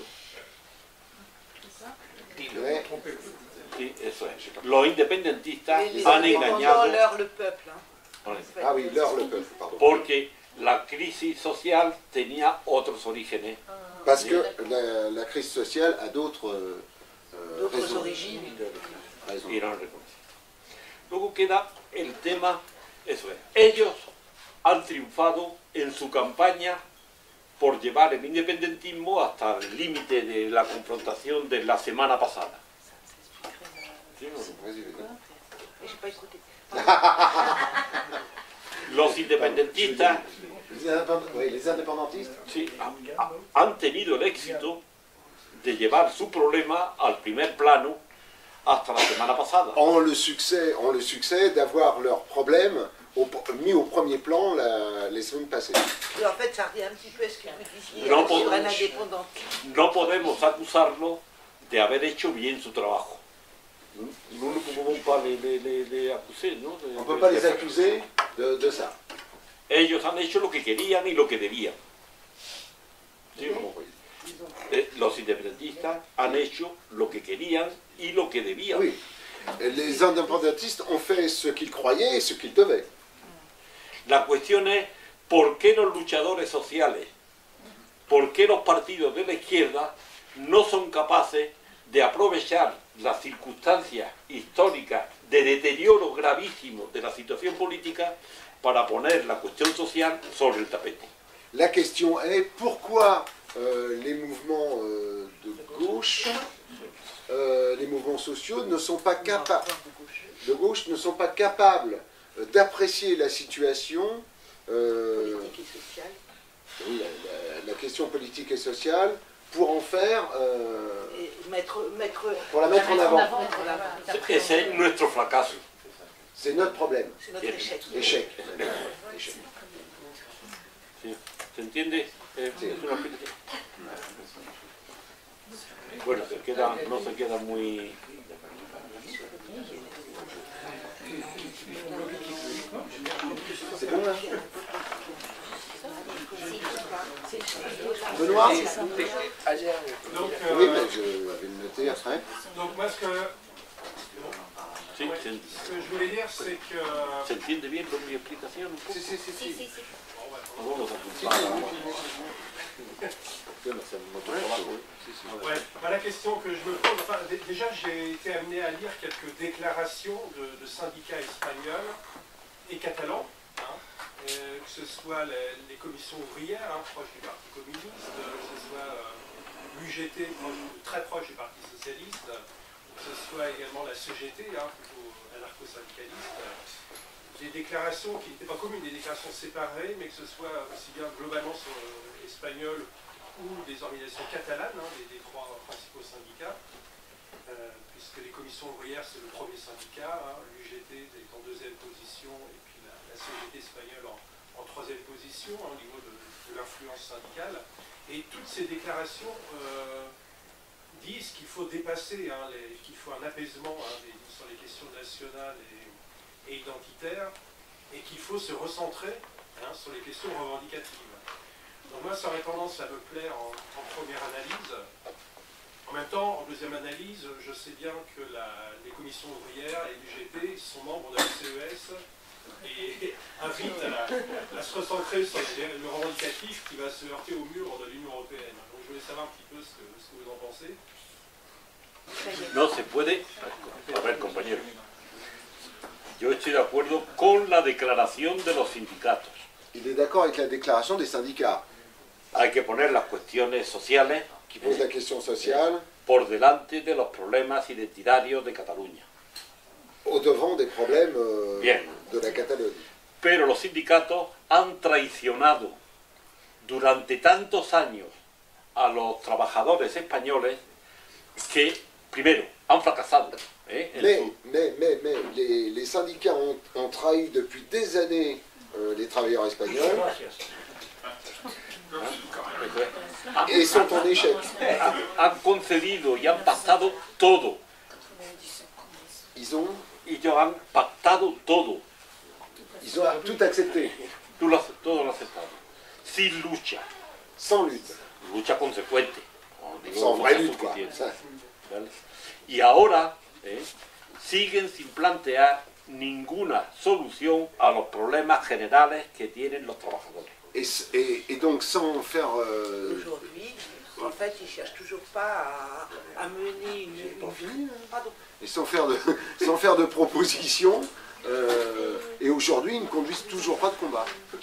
S1: Ouais.
S3: Sí, eso es. Los independentistas
S4: Et les
S3: han
S4: indépendants
S3: engañado
S4: leurrent le peuple. hein.
S3: Vale.
S1: Ah oui, l'heure, le peuple, pardon.
S3: porque la crisis social tenía otros orígenes.
S1: Parce que la, la crise sociale a d'autres euh, euh,
S4: D'autres
S1: raisons.
S4: origines.
S1: Raisons.
S3: Y eran reconocidos. Luego queda el tema, eso es, ellos han triunfado en su campaña por llevar el independentismo hasta el límite de la confrontación de la semana pasada. ¿Sí o no?
S1: Vas-y, vas-y.
S4: Et j'ai pas écouté.
S3: Los independentistas
S1: Les indépend- oui, les indépendantistes.
S3: sí, ha- ha- han tenido el éxito de llevar su problema al primer plano hasta la semana pasada.
S1: ont le succès, ont le succès d'avoir leurs problèmes au- mis au premier plan la- les semaines passées.
S4: Et en fait, ça revient un petit peu à ce que vous disiez
S3: Non,
S4: euh, sur
S3: pour-
S4: un indépendant.
S3: No podemos acusarlo de haber hecho bien su trabajo. Nous ne pouvons pas les, les, les, les accuser, ¿no? De-
S1: On ne peut
S3: de-
S1: pas
S3: de-
S1: les accuser de, de ça.
S3: Ellos han hecho lo que querían y lo que debían. ¿Sí o no? Eh, Los independentistas han hecho lo que querían y lo que debían.
S1: Oui. Les indépendantistes ont fait ce qu'ils croyaient et ce qu'ils devaient.
S3: La cuestión es por qué los luchadores sociales, por qué los partidos de la izquierda no son capaces de aprovechar las circunstancias históricas de deterioro gravísimo de la situación política para poner la cuestión social sobre el tapete.
S1: La question est pourquoi euh, les mouvements euh, de gauche, euh, les mouvements sociaux ne sont pas capables, de gauche ne sont pas capables euh, d'apprécier la situation, euh,
S4: Politique et sociale.
S1: oui, la, la- la question politique et sociale, pour en faire, euh,
S4: Et mettre, mettre,
S1: pour la mettre en avant.
S4: mettre en avant.
S3: Ese es nuestro fracaso.
S1: C'est notre problème.
S4: C'est notre échec.
S1: Échec. Échec.
S3: Sí. ¿Se entiende? Eh,
S1: Sí.
S3: Es una explicación. Bueno, se queda, no se queda muy...
S1: C'est bon là Benoît
S11: Donc,
S1: Oui,
S11: euh,
S1: mais je vais le noter après.
S11: donc moi, ce que,
S3: Sí,
S11: ouais,
S3: se,
S11: ce que je voulais dire, c'est que...
S3: ¿se entiende bien con mi explicación un poco?
S1: Si, si, si, si.
S3: Nos vamos a apuntar. Bueno, hacemos otro trabajo, ¿eh?
S11: Ouais, bah, la question que je me pose, enfin, dé- déjà j'ai été amené à lire quelques déclarations de, de syndicats espagnols et catalans, hein, euh, que ce soit les, les commissions ouvrières, hein, proches du Parti communiste, euh, que ce soit euh, l'U G T, proche- très proche du Parti socialiste, que ce soit également la C G T, hein, plutôt anarcho-syndicaliste, euh, des déclarations qui n'étaient pas communes, des déclarations séparées, mais que ce soit aussi bien globalement sur, euh, espagnol ou des organisations catalanes, hein, des, des trois principaux syndicats, euh, puisque les commissions ouvrières c'est le premier syndicat, hein, l'U G T est en deuxième position et puis la, la C G T espagnole en, en troisième position, hein, au niveau de, de l'influence syndicale. Et toutes ces déclarations euh, disent qu'il faut dépasser, hein, les- qu'il faut un apaisement, hein, des- sur les questions nationales et, et identitaires, et qu'il faut se recentrer, hein, sur les questions revendicatives. Donc moi, ça aurait tendance à me plaire en, en première analyse. En même temps, en deuxième analyse, je sais bien que la- les commissions ouvrières et l'U G T sont membres de la C E S et invitent à, la- à se recentrer sur le, le revendicatif qui va se heurter au mur de l'Union européenne. Donc je voulais savoir un petit peu ce que, ce que vous en pensez.
S3: No se puede... A ver, compañero. Yo estoy de acuerdo con la declaración de los sindicatos.
S1: Il est d'accord avec la déclaration des syndicats
S3: Hay que poner las cuestiones sociales
S1: qui pose la question sociale
S3: por delante de los problemas identitarios de Cataluña.
S1: au devant des problèmes euh,
S3: Bien.
S1: de la Catalogne.
S3: Pero los sindicatos han traicionado durante tantos años a los trabajadores españoles que, primero, han fracasado. ¿eh? en
S1: Mais,
S3: su-
S1: mais, mais, mais, les, les syndicats ont, ont trahi depuis des années euh, les travailleurs espagnols et sont en échec.
S3: han, han concedido y han pactado todo.
S1: Ils ont,
S3: Ellos han pactado todo.
S1: ils ont tout accepté,
S3: Tú lo, has- todo lo has aceptado. Sin lucha.
S1: sans lutte,
S3: Lucha consecuente. No digo
S1: sans vraie
S3: lucha
S1: lutte, quoi.
S3: suficiente,
S1: Ça,
S3: ¿vale? Y ahora ¿eh? siguen sin plantear ninguna solución a los problemas generales que tienen los trabajadores.
S1: et, et, et donc sans faire... euh,
S4: Aujourd'hui, en fait, ils ne cherchent toujours pas à, à mener une... une- Pardon.
S1: et sans faire de, sans faire de propositions, euh, et aujourd'hui ils ne conduisent toujours pas de combat.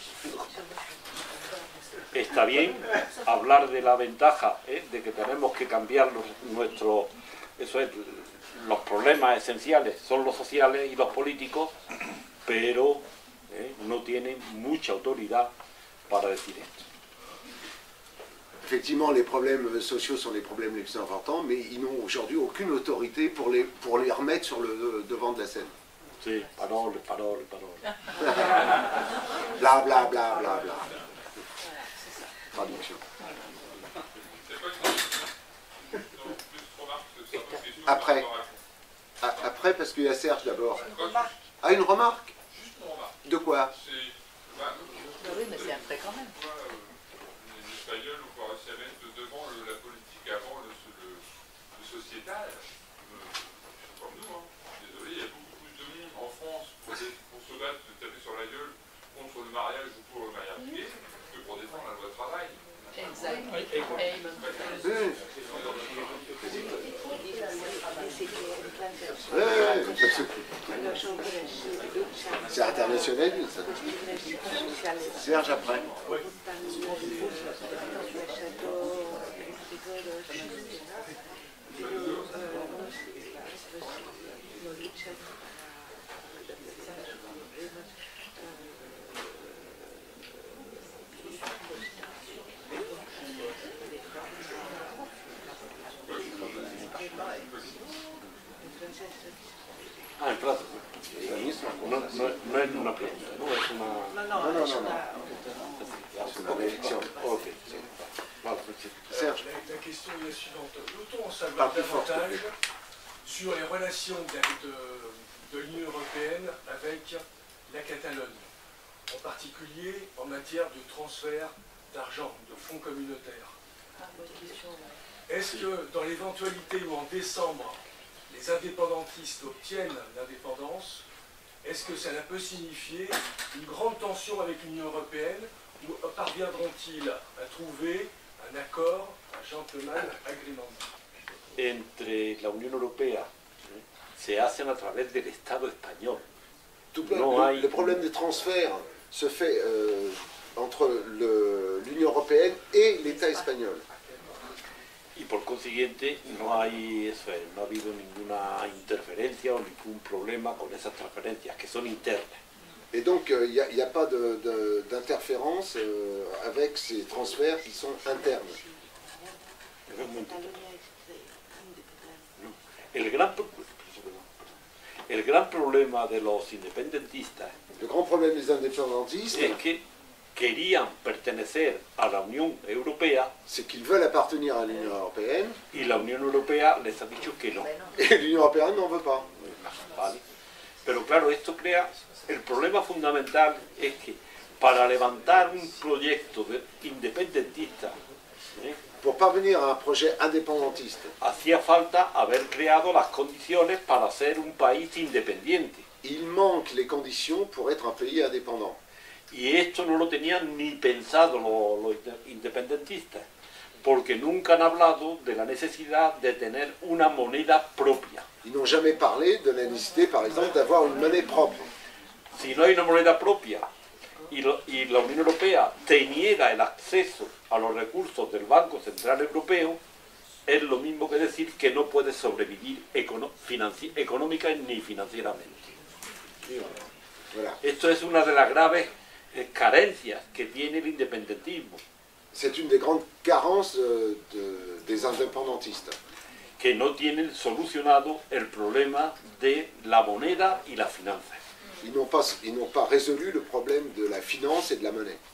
S3: Está bien hablar de la ventaja ¿eh? de que tenemos que cambiar los, nuestros, eso es, los problemas esenciales son los sociales y los políticos, pero ¿eh? no tienen mucha autoridad para decir esto.
S1: Effectivement, les problèmes sociaux sont les problèmes les plus importants, mais ils n'ont aujourd'hui aucune autorité pour les, pour les remettre sur le devant de la scène.
S3: Sí, parole, parole, parole.
S1: Bla bla bla bla bla. Traduction. Après. A- Après, parce qu'il y a Serge d'abord. Ah, une remarque? De quoi?
S6: Bah oui, mais c'est après quand même.
S12: Les Espagnols ont pouvoir se mettre devant le- la politique avant le, le, le sociétal. Euh, ils sont comme nous, hein. Désolé, il y a beaucoup plus de monde en France pour, dé- pour se battre, de taper sur la gueule contre le mariage ou pour le mariage gay que pour défendre la loi de travail.
S6: Exact.
S5: Et- et-
S1: Oui. Ouais, ouais, ouais, parce que c'est international, ça. Serge après.
S3: Ah, en plazo. No, no, no es una pregunta, no es una...
S4: No, no,
S1: No, no,
S4: es
S1: no,
S4: una-
S1: no. la réélection.
S3: Ok. Voilà, monsieur.
S1: Serge.
S13: La, la question est la suivante. Peut-on en savoir davantage sur les relations de, de, de l'Union européenne avec la Catalogne, en particulier en matière de transfert d'argent, de fonds communautaires? Est-ce que dans l'éventualité où en décembre, les indépendantistes obtiennent l'indépendance, est-ce que cela peut signifier une grande tension avec l'Union européenne, ou parviendront-ils à trouver un accord, un gentleman agreement?
S3: Entre la Unión Europea se hacen a través del Estado español.
S1: Tout no le, hay... le problème des transferts se fait euh, entre l'Union européenne et l'État espagnol.
S3: Y por consiguiente no hay eso, no ha habido ninguna interferencia o ningún problema con esas transferencias que son internas.
S1: Et donc il n'y a, a pas d'interférence euh, avec ces transferts qui sont internes.
S3: El gran, el gran problema de los independentistas
S1: Le grand problème des indépendantistes
S3: es que querían pertenecer a la Unión Europea,
S1: c'est qu'ils veulent appartenir à l'Union européenne,
S3: y la Unión Europea les ha dicho que no.
S1: Et l'Union européenne n'en veut pas.
S3: Vale. Pero claro, esto crea, el problema fundamental es que para levantar un proyecto de independentista, ¿eh?
S1: Pour parvenir a un projet indépendantiste,
S3: hacía falta haber creado las condiciones para ser un país independiente.
S1: Il manque les conditions pour être un pays indépendant.
S3: Y esto no lo tenían ni pensado los, los independentistas, porque nunca han hablado de la necesidad de tener una moneda propia.
S1: Ils n'ont jamais parlé de la nécessité, par exemple, d'avoir une monnaie propre.
S3: Si no hay una moneda propia y, lo, y la Unión Europea te niega el acceso a los recursos del Banco Central Europeo, es lo mismo que decir que no puedes sobrevivir econo, económica ni financieramente.
S1: Voilà.
S3: Esto es una de las graves carencias que tiene el independentismo.
S1: C'est une des grandes carences de, de, des indépendantistes.
S3: Que no tienen solucionado el problema de la moneda y la finanza.
S1: Ils n'ont pas, ils n'ont pas résolu le problème de la finance et de la monnaie.